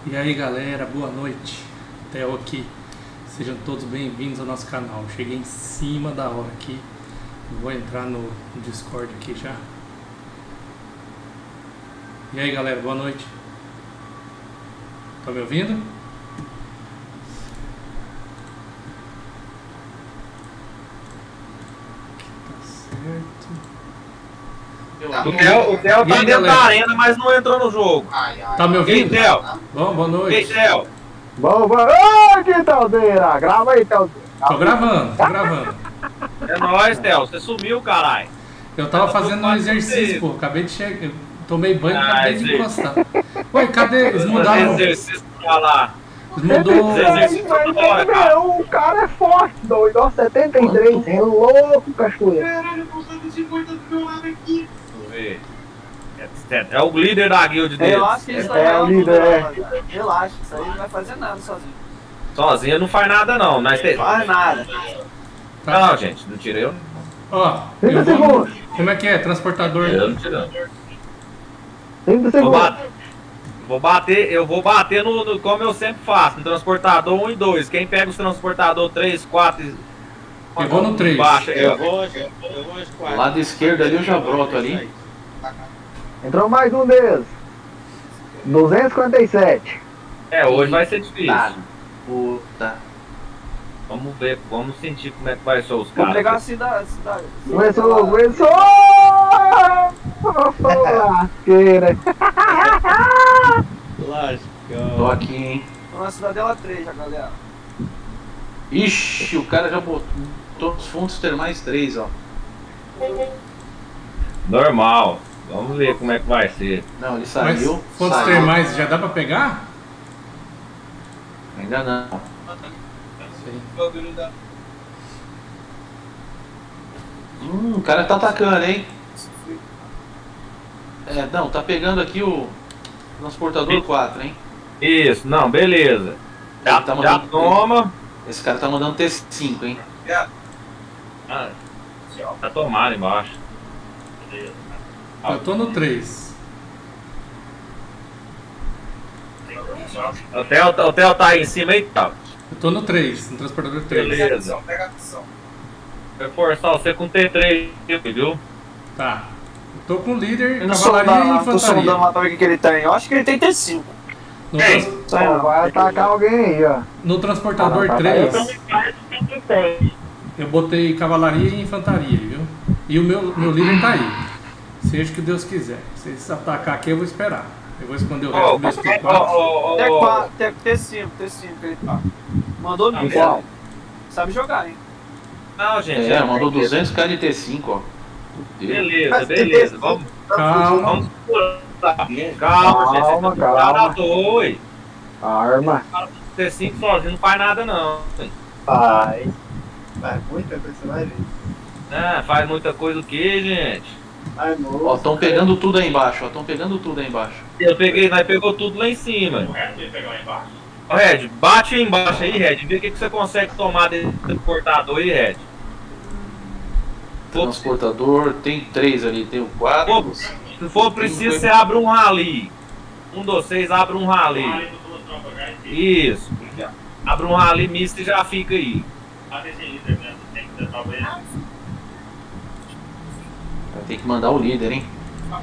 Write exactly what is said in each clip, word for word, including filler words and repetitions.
E aí galera, boa noite, Theo aqui, sejam todos bem-vindos ao nosso canal. Cheguei em cima da hora aqui, vou entrar no Discord aqui já. E aí galera, boa noite, tá me ouvindo? Tá certo. O Theo, o Theo tá aí, dentro galera? da arena, mas não entrou no jogo. Tá me E aí, ouvindo? Theo? Bom, boa noite. Ei, Theo? Bom, boa noite, Thaldeira. Grava aí, Thaldeira. Tô gravando, tô gravando. É nóis, Theo. Você sumiu, caralho. Eu tava Eu tô fazendo um quase exercício, inteiro. pô, acabei de chegar, eu tomei banho e Ah, acabei de sim. encostar. Ué, cadê? Eles Fazer mudaram, exercício pra lá. eles mudou... exercício toda hora, cara. O cara é forte, doido. Ó, setenta e três. É louco, cachoeira. Caralho, eu tô usando cinquenta do meu lado aqui. Deixa eu ver. É, é o líder da guild dele. Relaxa que isso É, aí é é o um líder, número, é. rapaziada. Relaxa, isso aí não vai fazer nada sozinho. Sozinho não faz nada, não. Nós tem... Não faz nada. Não, gente, não tirei eu. Ó, trinta eu vou... segundos. Como é que é? Transportador. Eu não tirei. trinta Vou segundos. bater, vou bater, eu vou bater no, no- como eu sempre faço, no transportador um e dois. Quem pega os transportador três, quatro e... Eu vou no três. Baixa, Eu eu... vou, eu vou às Do quatro. lado esquerdo ali eu já broto ali. Entrou mais um deles. duzentos e cinquenta e sete. É, hoje vai ser difícil. Tá. Puta. Vamos ver, vamos sentir como é que vai ser os Vou pegar a caras. cidade. cidade. Começou, começou. Lasqueira. Tô Lascou. aqui, hein. Tô na cidadela três já, galera. Ixi, o cara já botou os fundos termais três, ó. Normal. Vamos ver como é que vai ser. Não, ele Mas saiu. quantos saiu. termais já dá pra pegar? Ainda não. Hum, o cara tá atacando, hein. É, não, tá pegando aqui o transportador quatro, hein. Isso, não, beleza. Já, Ele tá já mandando- toma. Esse cara tá mandando T cinco, hein. Ah, tá tomado embaixo. Eu tô no três. O Theo, o Theo tá aí em cima aí, tá? Eu tô no três, no transportador três. Beleza. Reforçar você com T três, viu? Tá. Eu tô com o líder, Eu não cavalaria e sondando, tô sondando infantaria. lá pra ver o que que ele tem. Eu acho que ele tem T cinco. No, trans- Isso aí Ó, não. vai atacar alguém aí, ó. no transportador Ah, não, tá, três, eu botei cavalaria e infantaria, viu? E o meu, meu líder tá aí. Seja o que Deus quiser. Se eles atacar aqui, eu vou esperar. Eu vou esconder o resto Ó, do meu ó, T quatro. ó, ó, T ó. quatro, T- T cinco, T cinco ele tá. Mandou mil. Igual. Sabe jogar, hein? Não, gente. É, mandou duzentos k de T cinco, ó. Beleza, beleza. Vamos, Calma. vamos segurar. Calma, gente. Calma, Vocês estão calma. dois. Arma. T cinco sozinho não faz nada, não. Vai. Vai muita coisa, você vai ver. Ah, faz muita coisa o que, gente? Ai, moço. Ó, tão pegando tudo aí embaixo, ó. Tão pegando tudo aí embaixo. Eu peguei, nós pegou tudo lá em cima. Ô, Red, bate aí embaixo aí, Red. Vê o que, que você consegue tomar desse transportador aí, Red. For- Transportador, tem três ali, tem o quatro. Pô, Se for preciso, você abre um rally. Um dos seis abre um rally. Isso. Abre um rally misto e já fica aí. Tem que mandar o líder, hein.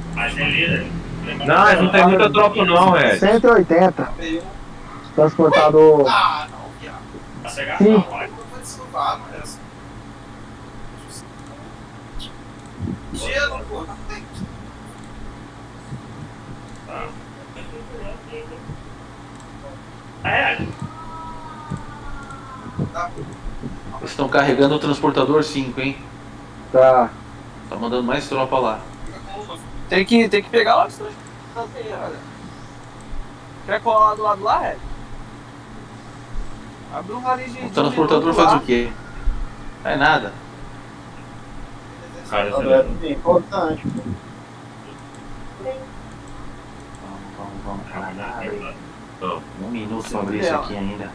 Não, eles não tem muita tropa não, Red. cento e oitenta. Transportador. Ah, não, viado. Sim. Não vai desculpar, mas... Gelo, pô. Não tem. Tá. Eles estão carregando o transportador cinco, hein. Tá. Tá mandando mais tropa lá. Tem que, tem que pegar lá. Quer colar do lado lá, Red? Abre um rally de. O transportador faz o quê? Faz nada. Cara, É importante, pô. Vamos, vamos, vamos, caralho. Um minuto pra abrir isso aqui ainda.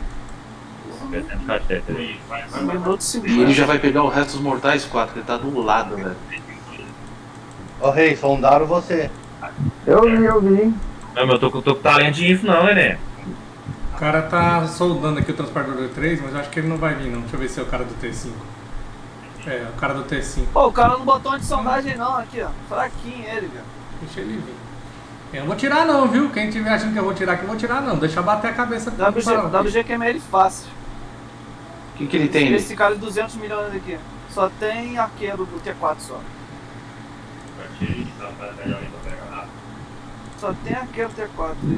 Um minuto e cinquenta. E ele já vai pegar o resto dos mortais quatro, ele tá do lado, velho. Ô, Rei, sondaram você. Eu vi, eu vi. Não, mas eu tô, com- tô com talento de info não, né? O cara tá soldando aqui o transportador três, mas eu acho que ele não vai vir não. Deixa eu ver se é o cara do T cinco. É, o cara do T cinco. Pô, o cara não botou de sondagem não, aqui ó. Fraquinho ele, velho. Deixa ele vir. Eu não vou tirar não, viu? Quem tiver achando que eu vou tirar aqui, eu vou tirar não. Deixa eu bater a cabeça. W G, W G queima ele fácil. O que, que ele tem? Esse cara de duzentos milhões aqui. Só tem arqueiro do T quatro só. Só tem arqueiro T quatro aí.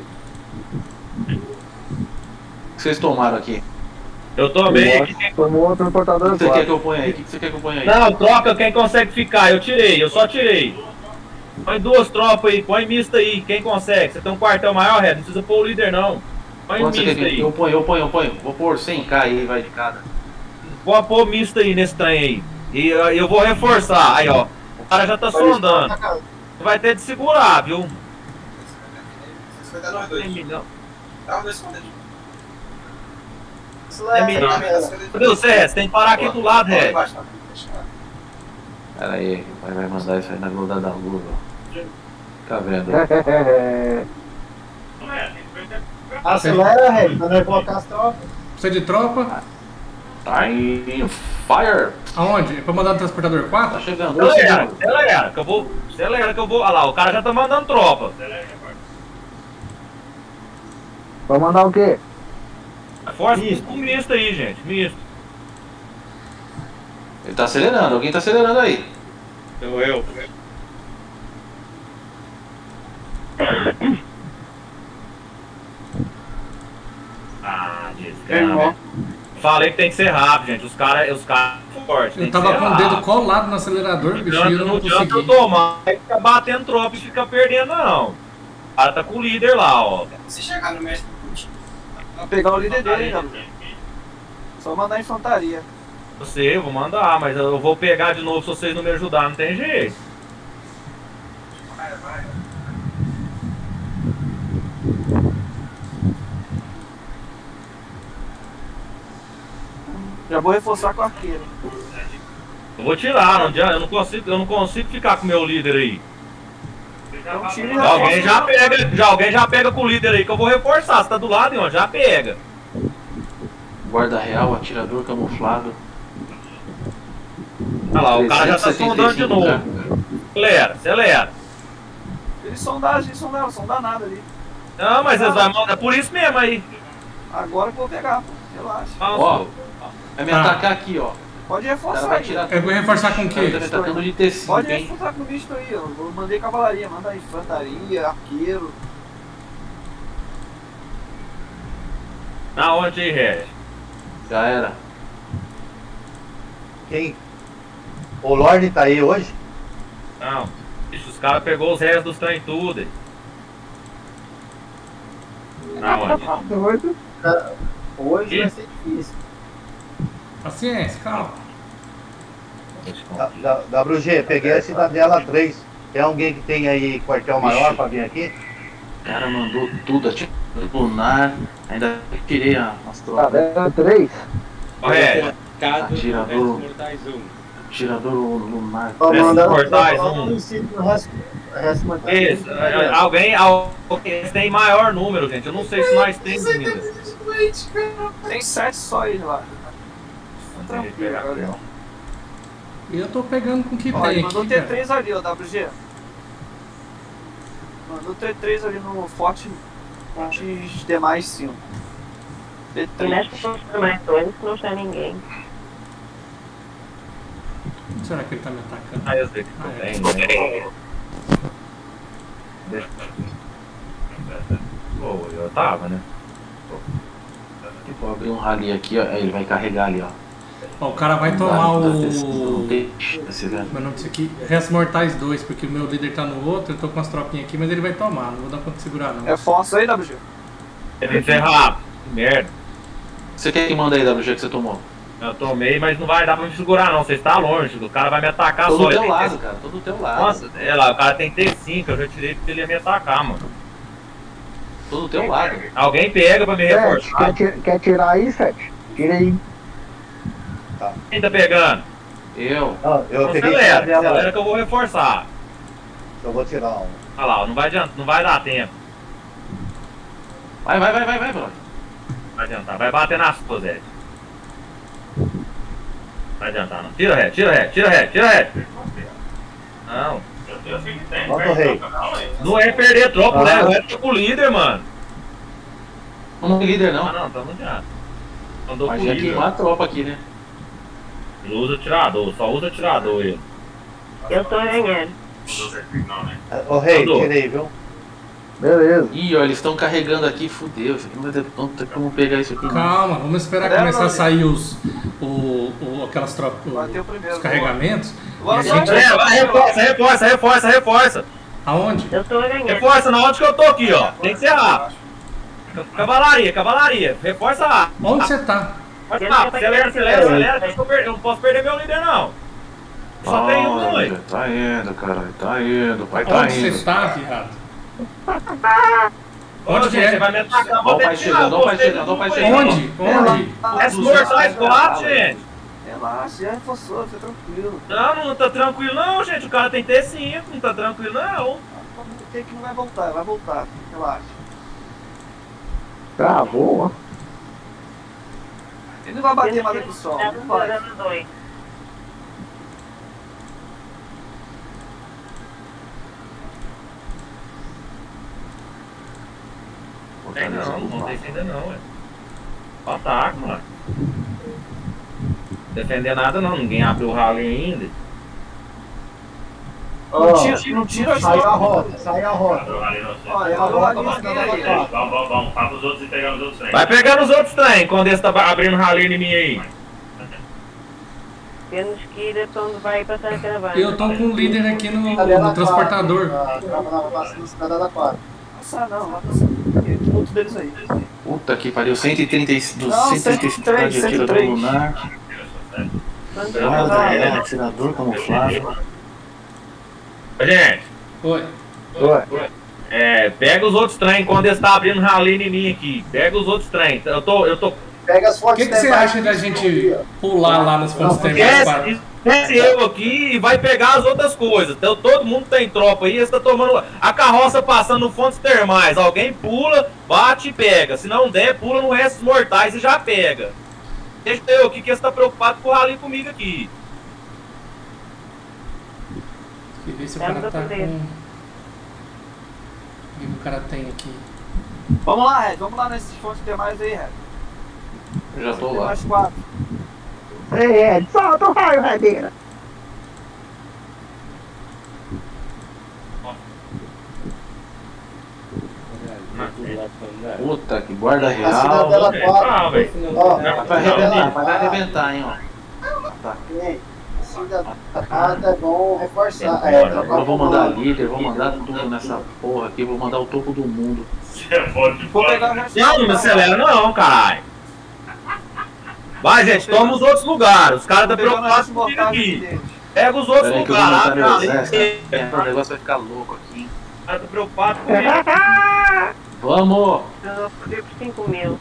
O que vocês tomaram aqui? Eu tomei. Nossa, tomou o transportador O que você quer que quatro. eu ponha aí? O que você quer que eu ponha aí? Não, troca quem consegue ficar. Eu tirei, eu só tirei. Põe duas tropas aí, põe mista aí. Quem consegue? Você tem um quartel maior, Red? Não precisa pôr o líder, não. Põe Quanto você quer mista que aí. eu ponho? Eu ponho, eu ponho. Vou pôr cem k aí, vai de cada. Vou pôr mista aí nesse trem aí. E eu, eu vou reforçar. Aí, ó. O cara já tá sondando. Você vai ter de segurar, viu? Vai dar nós dois. Tem milhão. Dá os dois escondidos. É milhão. Cadê você, Red? Você tem que parar aqui do lado, Red. Pera aí, vai, vai mandar isso aí na gruda da lua. Fica vendo. Acelera, Red, pra nós colocar as tropas. Precisa de tropa? Tá em fire! Aonde? É pra mandar no transportador Tá quatro? chegando. Acelera, acelera, que eu vou. Acelera que eu vou. Olha lá, o cara já tá mandando tropa. Vai mandar o quê? Força com misto aí, gente. Misto. Ele tá acelerando, alguém tá acelerando aí. Eu, eu. Ah, desgraça. Falei que tem que ser rápido, gente. Os caras os cara fortes. Eu tava com o dedo colado no acelerador, bicho, e eu não Não adianta eu consegui. tomar, aí fica batendo tropa e fica perdendo, não. O cara tá com o líder lá, ó. Se chegar no mestre, Vou pegar o líder dele, hein, só mandar infantaria. Eu sei, eu vou mandar, mas eu vou pegar de novo se vocês não me ajudarem, não tem jeito. vai, vai. Já vou reforçar com o arqueiro. Eu vou tirar, não adianta, eu não consigo, eu não consigo ficar com o meu líder aí. Então tira e Já alguém reforça. já pega, já alguém já pega com o líder aí que eu vou reforçar. Você tá do lado, ó, já pega. Guarda real, atirador camuflado. Olha lá, o cara já tá sondando de novo. né? Acelera, acelera. Eles sondagem, eles sondaram, sondar nada ali. Não, mas eles vão mandar, é por isso mesmo aí. Agora que eu vou pegar, pô. Relaxa. Ó, vai me Tá. atacar aqui, ó. Pode O cara reforçar vai aí. tirar Eu vou reforçar com o O cara tá quê? me atacando de T cinco, Pode hein? reforçar com o misto aí, ó. Eu mandei cavalaria, manda infantaria, arqueiro. Na onde aí, Red? Já era. Quem? O Lorde tá aí hoje? Não. Bicho, os caras pegou os restos dos trem tudo. aí. Na onde? Doido. Hoje Ih. vai ser difícil. Paciência, calma. Da- da- W G, peguei a Cidadela três. Tem alguém que tem aí quartel maior pra vir aqui? O cara mandou tudo, atirador lunar. Ainda tirei a- as tropas. Cidadela três? Ô, Red, Atirador. Atirador lunar. Tô Desce mandando portais, tô um. mandando o resto. O resto mantém. isso, é, alguém, alguém tem maior número, gente. Eu não sei se nós temos ainda. Tem sete só aí lá. Tranquilo, galera. E eu tô pegando com o que Ó, tem ele mandou aqui, T cara. três ali, ó, W G. Mandou T três ali no Forte. Forte demais cinco. T E três. mexe com os mais dois, que não tem ninguém. Será que ele tá me atacando? Ah, eu sei que Ah, é. tem, né? Deixa- Pô, eu tava, né? Vou abrir um rally aqui, ó. Aí ele vai carregar ali, ó. Ó, o cara vai Não tomar dá- o... não dá esse- não tem- esse vendo. Meu nome disso aqui, Restos Mortais dois, porque o meu líder tá no outro, eu tô com as tropinhas aqui, mas ele vai tomar, não vou dar conta de segurar não. Reforça aí, W G. Tem que ser rápido. Merda. Você quer que manda aí, W G, que você tomou? Eu tomei, mas não vai dar pra me segurar, não. Você está longe. O cara vai me atacar Tô só. do ele teu tem lado, T- cara. Tô do teu lado. Nossa, é lá, o cara tem T cinco. Eu já tirei porque ele ia me atacar, mano. Tô do teu lado. Alguém pega pra me Sete, reforçar. quer, ti- quer tirar aí, Sete? Tira aí. Quem tá pegando? Eu. Ó, eu Então peguei acelera, Cidadela. acelera que eu vou reforçar. Eu vou tirar um. Olha lá, não vai adiantar, não vai dar tempo. Vai, vai, vai, vai, vai, brother. Vai adiantar, vai bater nas suas, Ed. Vai adiantar, não. Tira reto, tira reto, tira reto, tira reto. Não. Manda o rei. Não é perder tropa, Ah. né? O Ed tá com o líder, mano. Não é líder, não. Ah, não, tamo já. Andou Mas com o ia líder. queimar a tropa aqui, né? Ele usa tirador, só usa tirador ele. Eu tô ganhando. Ô rei, Mandou. tirei, viu? Beleza. Ih, ó, eles estão carregando aqui, fudeu. Isso aqui não vai ter não tem como pegar isso aqui. Não. Calma, vamos esperar É, começar a mano. sair os, o, o, aquelas tropas, Bateu primeiro, os carregamentos. Vamos E a gente- lá. É, vai, reforça, reforça, reforça, reforça. Aonde? Eu tô ganhando. Reforça na onde que eu tô aqui, ó. Tem que ser rápido. Cavalaria, cavalaria. Reforça lá. Onde você tá? Reforça rápido. Acelera, acelera, acelera. que Eu, tô per- eu não posso perder meu líder, não. Só tem um, Olha, dois. tá indo, caralho. Tá indo, pai tá Onde indo. você tá, viado? Onde Onde que é? Você vai me atacar, Ó vou o pai ter que tirar chegando, ó o pai você chegando, ó o pai do chegando. meio. Onde? Onde? É os mortais do lado, gente. Relaxa, já reforçou, fica tranquilo. Não, não tá tranquilo não, gente. O cara tem T cinco, não tá tranquilo não. Tem que não vai voltar, vai voltar. Relaxa. Travou, ó. Ele não vai bater mais aqui só. Tá Não vai. dando dois. Tem não, não tem ainda não, ué. Ataque, mano. Defender nada não, ninguém abriu o rally ainda. Não tira, não tira as Saiu a tropas. rota, saiu a rota. Olha, a rota vai ficar na quatro. Vamos, vamos, vamos. Fala os outros e pegar os outros trem. Vai pegando os outros trem, quando esse tá abrindo rally em mim aí. Temos que ir quando vai passar na caravana. Eu tô com um líder aqui no, Cidadela no transportador. quatro. A tropa nova passando Cidadela quatro. Passar não, vai passar. Tem outro deles aí. Puta que pariu, cento e trinta e cinco dos Não, cento e trinta e cinco cento e três, de atirador cento e três. lunar. Quando Guarda, vai, é, atirador camuflado. Ô, gente, Oi. Oi. é, pega os outros trem quando eles tá abrindo rally em mim aqui. Pega os outros trem. Eu tô, eu tô... Pega as O fotos que, que você acha da gente pular lá nas fontes termais? para- Esquece, esquece eu aqui e vai pegar as outras coisas. Então, todo mundo tem tropa aí, eles tá tomando a carroça passando no fontes termais. Alguém pula, bate e pega. Se não der, pula no resto dos mortais e já pega. Deixa eu aqui que eles tá preocupado com o rally comigo aqui. Deixa eu ver se o Dá cara pra tá poder. com... O que o cara tem aqui? Vamos lá, Red. Vamos lá nesses fontes termais aí, Red. Eu já tô Tem lá. mais quatro. Ei, Ed, solta o raio, Radeira. Puta que guarda A real. Cidadela Ah, quatro. velho. Ó, Vai pra arrebentar, vai arrebentar, hein, ó. Tá. Ei, Cidadela quatro é bom reforçar. É, Agora Agora eu vou mandar líder, vou mandar tudo nessa porra aqui, vou mandar o topo do mundo. Você é foda de Vou pegar o fora. resto. Não, não me acelera não, caralho. Vai, gente, toma os outros lugares. Os caras Tô estão pegando preocupados os comigo mortais aqui. deles. Pega os outros Peraí que eu vou lugares. montar Abre meu ali. exército. Os É, o negócio vai ficar louco aqui, hein. caras estão preocupados comigo. Vamos! eu fui por cinco mil.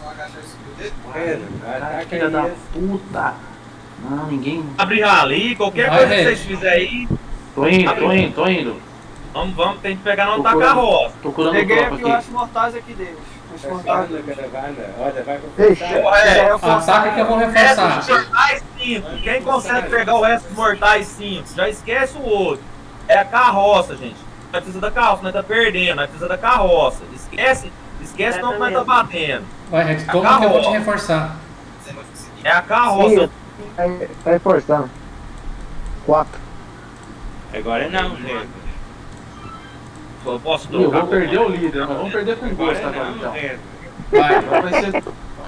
Cara, filha da puta! Não, ninguém. Abre rali, qualquer Vai, coisa que Red. vocês fizerem aí. Tô indo, tô indo, tô indo. Vamos, vamos, tem que pegar não Tô tá curando. carroça. Tô curando Peguei tropa aqui os aqui. restos mortais aqui deles. Os mortais deles. Ixi, Porra, é. Ataca que eu vou Resto reforçar. dos mortais cinco. Quem consegue pegar o resto dos mortais cinco? Já esquece o outro. É a carroça, gente. Nós precisa da carroça, nós tá perdendo, nós precisa da carroça. Esquece, esquece não que nós tá batendo. Vai, Red, toma que eu vou te reforçar. É a carroça. Sim, tá reforçando. Quatro. Agora não, gente. Eu posso Eu trocar. vou perder o líder, mas vamos perder com gosto agora então. Vai. Agora vai ser.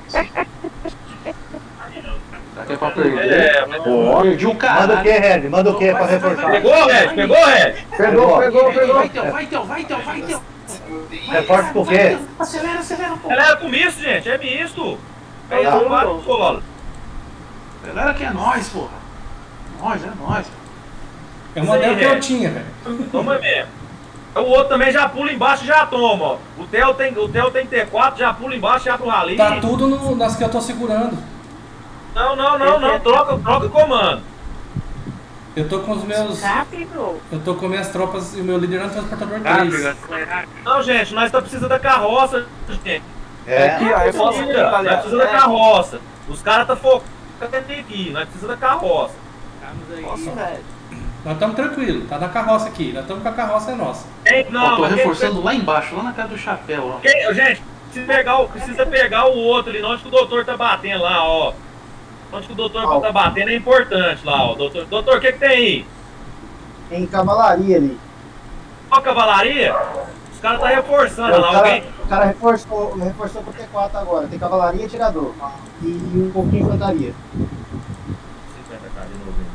Daqui é pra perder. É, mas- Pô, perdi o Manda o cara. que, Red? Manda o que pra reforçar? Pegou, Red? Pegou, Red? Pegou, Pegou, pegou. Vai, Théo, vai, Théo, vai, Théo, vai, Théo. Reforça por quê? Acelera, acelera, pô. Acelera com misto, gente, é misto. É Tá. quatro solo. Acelera que é nós, porra. Nós, é nós. É uma dela que eu tinha, velho. Toma mesmo. O outro também já pula embaixo e já toma, ó. O Theo tem, o Theo tem T quatro, já pula embaixo e abre o rali. Tá tudo no- nas que eu tô segurando. Não, não, não, não. Troca, troca o comando. Eu tô com os meus. Rápido. Eu tô com minhas tropas e o meu líder é um transportador Rápido, três. acelera. Não, gente, nós tá precisando da carroça, gente. É. Aqui, ó, reforça aqui, Nós galera. precisamos da carroça. Os caras tá focando aqui, nós precisamos da carroça. Nossa, velho. Nós estamos tranquilos, tá na carroça aqui. Nós estamos com a carroça é nossa. Quem, Eu não, tô mas quem- reforçando lá embaixo, lá na casa do chapéu, ó. quem- gente, precisa pegar, o, precisa pegar o outro ali, onde que o doutor tá batendo lá, ó. Onde que o doutor Ó. tá batendo é importante lá, ó. Doutor, doutor, o que que tem aí? Tem cavalaria ali. Ó, cavalaria? Os caras tá reforçando O lá, cara, alguém. o cara reforçou, reforçou pro T quatro agora. Tem cavalaria e atirador. E um pouquinho de infantaria. cinquenta K de novo, hein?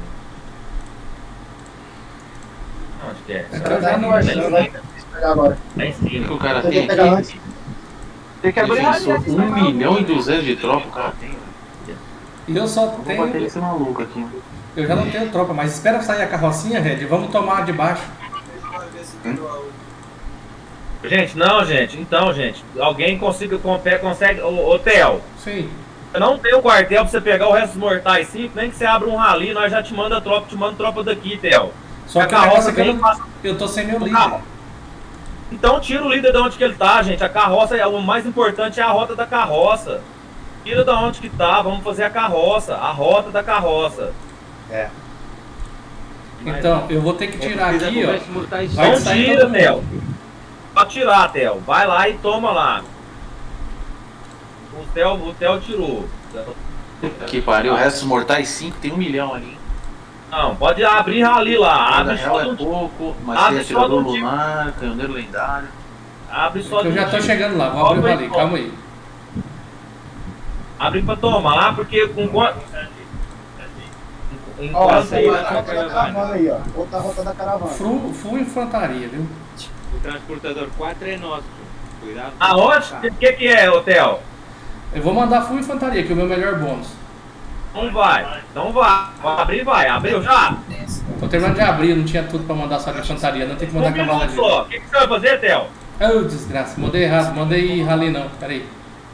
Onde que é? É Os que eu caras já tá não lá em achei, cima, Vai pegar agora. lá em O que, que cima. o cara Você tem quer pegar aqui? antes? Tem que abrir Defensor, rádio. um milhão e duzentos de tropa, o cara tem. E eu só Vou bater tenho. esse maluco aqui. Eu já não tenho tropa, mas espera sair a carrocinha, Red. Vamos tomar de baixo. Gente, não, gente. Então, gente, alguém consiga, consegue, consegue ô, ô Theo, Sim. eu não tenho um quartel pra você pegar o resto dos mortais cinco, nem que você abra um rally, nós já te manda tropa, te manda tropa daqui, Theo. Só A que o negócio é que eu, vem não, passa- eu tô sem meu o líder. carro. Então tira o líder de onde que ele tá, gente. A carroça, é o mais importante é a rota da carroça. Tira da onde que tá, vamos fazer a carroça, a rota da carroça. É. Então, eu vou ter que tirar aqui, ó. Vai Não sair tira, todo mundo. Theo. Pode tirar, Theo. Vai lá e toma lá. O Theo, o Theo tirou. Que pariu, o resto dos mortais cinco tem um milhão ali. Não, pode abrir rally lá. Cada Abre real só, é do, pouco, mas abre tem só atirador do tipo. lunar, canhoneiro lendário. abre só Eu do já tô tipo. chegando lá, vou abrir o rally, calma aí. Abre pra tomar, porque com quanto. Ó, Enquanto essa aí é a rota da caravana aí, ó. Outra rota da caravana. Full, full infantaria, viu? O transportador quatro é nosso. Cuidado. Aonde? O que, que é, Hotel? Eu vou mandar full infantaria, que é o meu melhor bônus. Não vai. Então vai. Vai abrir, vai. Abriu já? Tô terminando de abrir, não tinha tudo pra mandar só de infantaria, não tem que Um mandar minuto cavalaria. só. O que, que você vai fazer, Theo? Oh, desgraça, mandei errado, mandei rally não, peraí.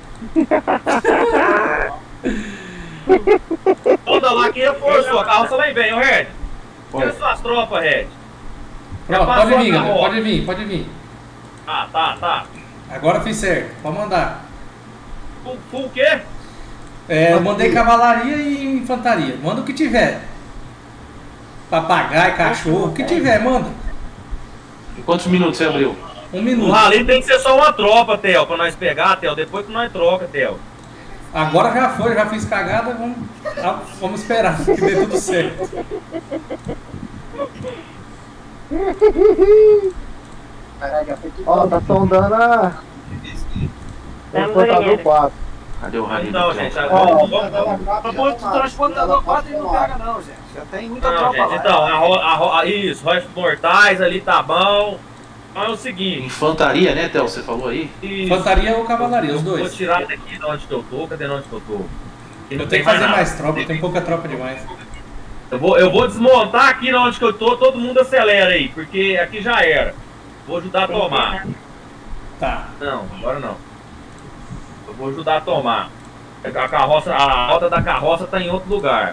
Toda lá que reforçou. A carroça lá vem, ô Red. Tira Oi. suas tropas, Red. Pronto, passou pode vir, a galera, carroça. pode vir, pode vir. Ah, tá, tá. Agora fiz certo, pode mandar. Full, full o quê? É, eu mandei cavalaria e infantaria, manda o que tiver. Papagaio, cachorro, o que tiver, manda. Em quantos minutos você abriu? Um O minuto. rally tem que ser só uma tropa, Theo, pra nós pegar, Theo. Depois que nós troca, Theo. Agora já foi, já fiz cagada, vamos, ah, vamos esperar que dê tudo certo. Caralho, já foi tudo. Ó, tá sondando a. Vamos Transportador aí, quatro. Cadê o rádio? Então, do gente, Theo? agora Ó, vamos. Vamos pro transportador quatro e não pega não, gente. Já tem muita Não, tropa gente, lá. então, a, ro- a, ro- isso, restos mortais ali tá bom. Então é o seguinte. Infantaria, né, Theo? Você falou aí? Isso, Infantaria ou cavalaria, os vou dois. tirar daqui de onde que eu tô, cadê onde que eu tô? Aqui não Eu tem tenho que fazer nada. mais tropa, eu tenho pouca tropa demais. Eu vou, eu vou desmontar aqui onde que eu tô, todo mundo acelera aí, porque aqui já era. Vou ajudar a tomar. Tá. Não, agora não. Eu vou ajudar a tomar. A carroça, a roda da carroça tá em outro lugar.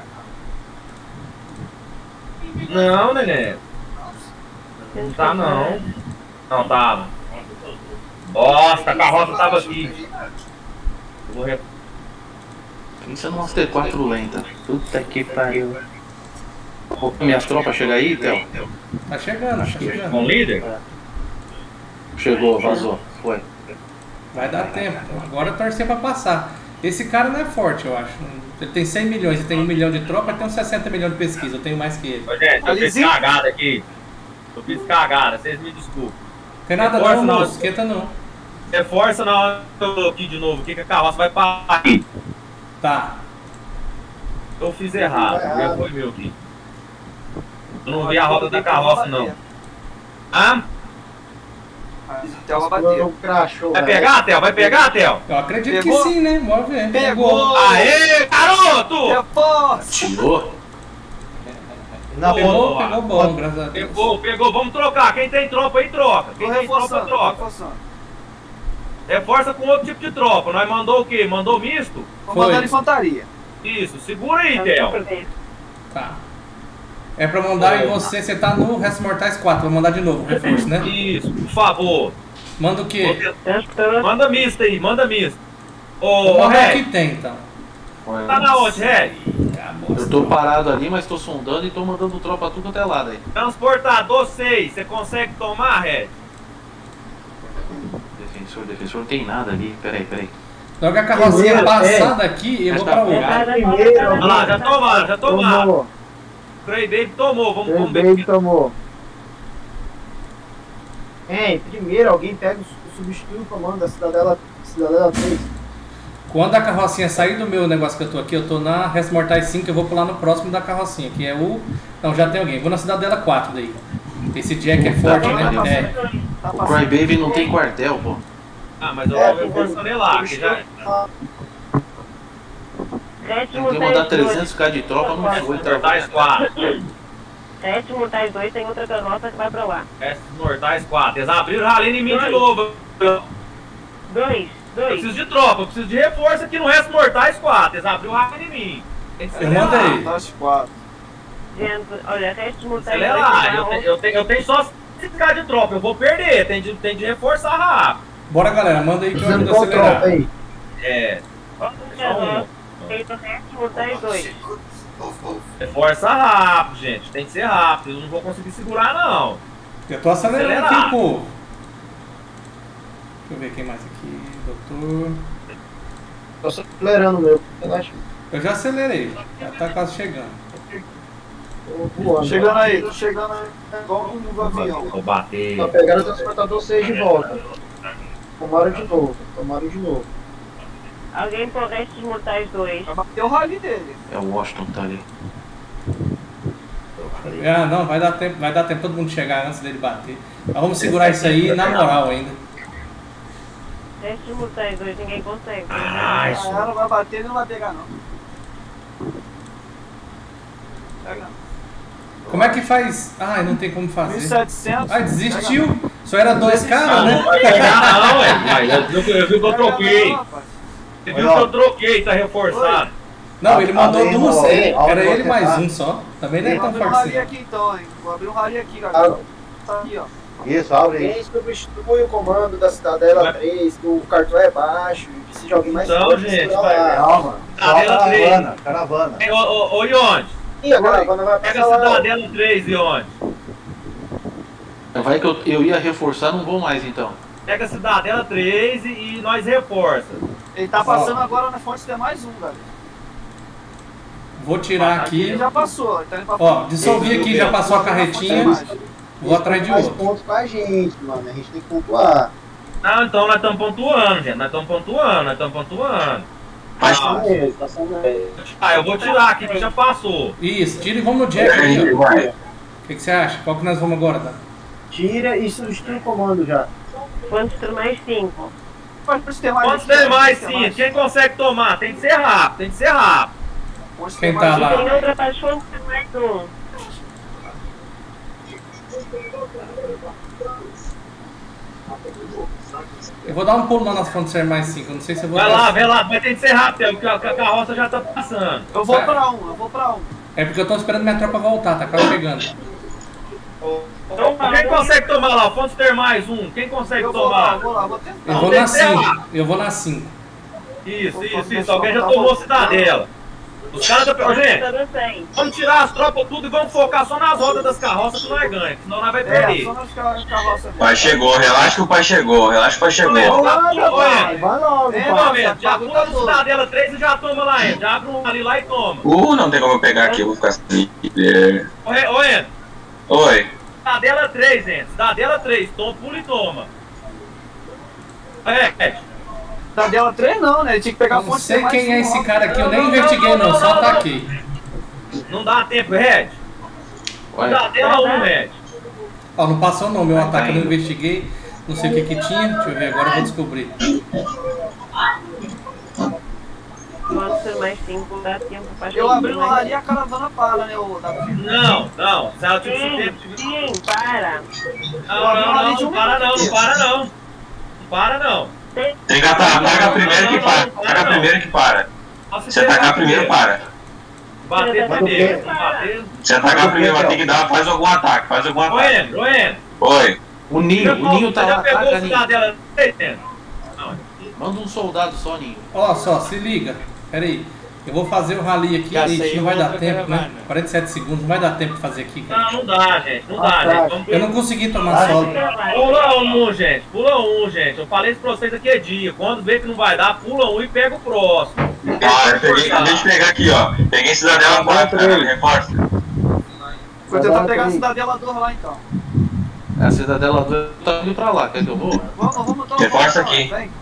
Não, neném. Não tá não. Não tava. Nossa, a carroça tava aqui. Eu vou re- Pensa numa T quatro lenta. Puta que pariu. Vou- Minhas tropas chegam aí, Theo? Tá chegando, tá chegando. Com o líder? Chegou, vazou. Foi. Vai dar tempo. Agora torcer pra passar. Esse cara não é forte, eu acho. Ele tem cem milhões, ele tem um milhão de tropa, ele tem uns sessenta milhões de pesquisa. Eu tenho mais que ele. Ô, gente, eu fiz Alizinho? cagada aqui. Eu fiz cagada, vocês me desculpem. Tem nada Força não, não. moço. Esquenta não. Reforça na hora que eu tô aqui de novo, que que a carroça vai parar aqui. Tá. Eu fiz errado, o erro foi meu aqui. Eu não vi a roda da carroça, não. Ah? Mas o Theo vai bater. O crachou. Vai pegar, Theo? Vai pegar, Theo? Eu acredito Pegou? que sim, né? Bora ver. Pegou! Aê, garoto! Reforça! Tirou? Na Pegou, ponta. pegou bom, graças a Deus. Pegou, pegou, vamos trocar. Quem tem tropa aí, troca. Tô Quem tem tropa, reforçando, tô troca. reforçando. Reforça com outro tipo de tropa. Nós mandou o quê? Mandou misto? Tô Foi. mandando infantaria. Isso, segura aí, Theo. Tá. É pra mandar em você, você tá no Restos Mortais quatro, vou mandar de novo, reforço, né? Isso, por favor. Manda o quê? Manda misto aí, manda misto. Ô, Vamos ver o Red, que tem então. tá na onde, Red? Eu tô parado ali, mas tô sondando e tô mandando tropa tudo até lá daí. Transportador seis, você consegue tomar, Red? Defensor, defensor, não tem nada ali. Peraí, peraí. Logo a carrocinha passar daqui, eu vou pra outro. Olha lá, já tomaram, já tomaram. Tomou. Cray Baby tomou, vamos, vamos ver. Baby tomou. É, primeiro alguém pega o substitui o comando da Cidadela, Cidadela três. Quando a carrocinha sair do meu negócio que eu tô aqui, eu tô na Res Mortais cinco, eu vou pular no próximo da carrocinha, que é o... Não, já tem alguém. Vou na Cidadela quatro daí. Esse Jack é forte, né? É. O Crybaby não tem quartel, pô. Ah, mas eu vou reforçando ele lá, que já... Tem que mandar trezentos k de tropa, não foi, tá? Mortais quatro. Sete Mortais dois, tem outra carroça que vai pra lá. Sete Mortais quatro. Eles abriram o ralho em mim de novo. Dois, Eu dois. preciso de tropa, eu preciso de reforço aqui no resto Mortais quatro. Eles abriram o ralho em mim. Tem que Eu acelerar. mandei. Mortais quatro. Gente, olha, resto Mortais dois. Acelerar. Eu, te- eu, tenho- eu tenho só seis k de tropa, eu vou perder. Tem de, tem de reforçar rápido. Bora, galera, manda aí que eu Precisando ajudo a de tropa acelerar. aí. É. Outro Só um. carroça. Feito resto Mortais dois. Reforça rápido, gente. Tem que ser rápido. Eu não vou conseguir segurar, não. Eu tô acelerando Acelerar. aqui, pô. Deixa eu ver quem mais aqui. Doutor. Tô só acelerando o meu. Eu acho que Eu já acelerei. Já tá quase chegando. tô voando. Chegando aí, tô chegando aí. Igual um avião. Vou bater. Só pegaram o transportador seis de volta. Tomaram de novo. Tomaram de novo. Alguém por restos Mortais dois. Vai bater o rally dele. É o Washington que tá ali. Ah, não, vai dar tempo, vai dar tempo todo mundo chegar antes dele bater. Mas vamos segurar isso aí na moral ainda. Restos Mortais dois, ninguém consegue. Ah, isso. Ela vai bater, ele não vai pegar não. Pega não. Como é que faz? Ah, não tem como mil e fazer. setecentos. Ah, desistiu? Só era dois caras, né? Não vai pegar, não, ué. Mas eu vi eu vi que eu troquei. Você viu que eu troquei, tá reforçado. Não, ele mandou Aí, duas, ó, ele- ó, era ó, ele ó, mais ó. um só. Também não é Vou tão abrir um forte rally assim. aqui então, hein. Vou abrir um rally aqui, galera. Tá aqui, ó. Isso, abre aí. Quem substitui o comando da Cidadela três, que o cartão é baixo, e precisa de alguém mais Então, forte, gente, segura vai. lá. Calma. Só Cidadela três. caravana, caravana. Ei, Ô, ô, ô, Ionde, Ih, agora quando vai pega passar a lá. Cidadela três, Ionde. Vai que eu, eu ia reforçar, não vou mais então. Pega a Cidadela três e, e nós reforça. Ele tá passando agora na fonte, tem mais um, galera. Vou tirar aqui. Ele já passou. Ele tá indo pra Ó, frente. dissolvi aqui, já passou a carretinha. Vou atrás de Faz outro. pontos com a gente, mano. A gente tem que pontuar. Não, então nós estamos pontuando, gente. Nós estamos pontuando, nós estamos pontuando. Mas Ah, Ele, passando ele. ah, eu vou tirar aqui que já passou. Isso, tira e vamos no Jack aqui, ó. O que, que você acha? Qual que nós vamos agora, tá? Tira e substitui o comando já. Quantos tem mais cinco? Quantos tem mais? Quantos aqui, tem ó? mais, Tem sim? Quem consegue tomar? Tem que ser rápido, tem que ser rápido. Quantos Quem tem tá mais lá? aqui? Tem outra parte, quantos tem mais um? Eu vou dar um pulo lá nas fontes ser mais cinco. Eu não sei se eu vou. Vai dar- lá, vai lá, mas tem que ser rápido, porque a a carroça já tá passando. Eu vou pra um, eu vou pra um. É porque eu tô esperando minha tropa voltar, tá quase chegando. Então, quem consegue tomar lá? Fontes ter mais um. Quem consegue Eu vou lá, tomar? eu vou lá, vou tentar. Eu Não, vou tem na que ser cinco. rápido. Eu vou na cinco. Isso, isso, isso. Alguém já tomou Cidadela. Os caras da... Ô, gente, Tudo bem. vamos tirar as tropas tudo e vamos focar só nas rodas das carroças que nós ganhamos, senão nós vai É, perder. só nas car- carroças. Pai chegou, relaxa que o pai chegou, relaxa que o pai chegou. Vai Ô, vai, Ed, vai logo, É, Ô, pai. momento, já pula no Cidadela três e já toma lá, Ed. Já abre um ali lá e toma. Uh, não tem como eu pegar aqui, eu vou ficar assim. É. Ô, Ed, ô, Ed, Oi. Cidadela três, Ed. Cidadela três, toma, pula e toma. É, Ed. Tá dela três não, né? Ele tinha que pegar a Eu não fonte. sei tem mais quem é um, esse ó. cara aqui, eu Não, nem não, investiguei não, não, não, só não, tá não. aqui. Não dá tempo, Red. Olha, Cidadela um, Red. Ó, não passou não, meu Vai ataque eu não caindo. investiguei. Não sei o que que tinha, deixa eu ver, agora eu vou descobrir. Quantos tem mais cinco? Dá tempo pra Eu abri no mais rally e a caravana para, né? O da... Não, não. Se ela tivesse Sim, tempo... sim, para. Não, não, não, não para não, não para não. Não para não. Tem que atacar primeiro que para. Ataca primeiro que para. Se atacar primeiro, para. Bater primeiro, bater. Se atacar primeiro, vai ter que dar, faz algum ataque, faz algum Ô, ataque. Endo, ô, Endo. Oi. o Ninho, o Ninho tá já lá, pegou ataca o Ninho. Cidadela três, Endo? Não, Manda um soldado só, Ninho. Ó só, se liga. Pera aí. Eu vou fazer o rally aqui, Já gente, sei, não vai eu dar vou tempo, né? caravana. quarenta e sete segundos, não vai dar tempo de fazer aqui, cara. Não, não dá, gente. Não dá, Ah, tá. gente. Vamos Eu não consegui tomar solo. Pula um, gente. Pula um, gente. Eu falei isso pra vocês aqui é dia. Quando vê que não vai dar, pula um e pega o próximo. Ah, eu peguei, acabei de pegar aqui, ó. Peguei Cidadela quatro, cara, reforça. Vou tentar pegar a Cidadela dois lá então. A Cidadela dois tá indo pra lá, quer que eu vou? Vamos, vamos então. Reforça vamos, aqui. vem.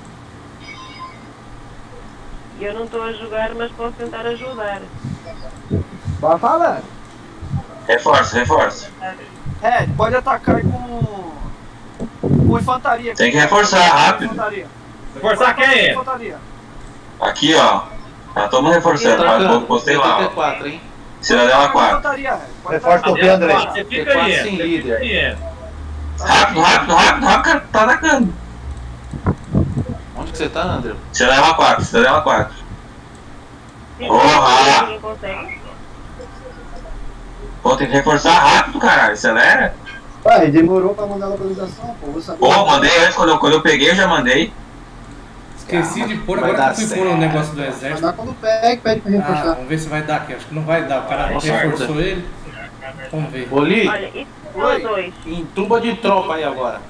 Eu não estou a jogar, mas posso tentar ajudar. Vai falando. Reforça, reforça. É, pode atacar aí com. com infantaria. Tem que reforçar, rápido. Infantaria. Reforçar quem? Infantaria. Aqui, ó. Tá todo mundo reforçando, Atacando. eu postei lá, T ó. quatro, hein? Cidadela quatro. Infantaria, Red. Pode Reforça atacar. o que, André? Você fica aí. sem Você líder. fica aí. Rápido, rápido, rápido, rápido, cara, tá atacando. Onde que você tá, André? Cidadela quatro, Cidadela quatro. Se Porra! ninguém consegue. Pô, tem que reforçar rápido, caralho, acelera. Pai, demorou pra mandar a localização, pô. Vou saber. Pô, mandei antes, quando eu, quando eu peguei eu já mandei. Esqueci de pôr, Vai agora dar que eu fui pôr o certo. negócio do Vai exército. dar quando pega, pede pra Ah, reforçar. vamos ver se vai dar aqui. Acho que não vai dar. O cara Nossa, reforçou ele. Vamos ver. Oli, Olha, isso são dois. entuba de tropa aí agora.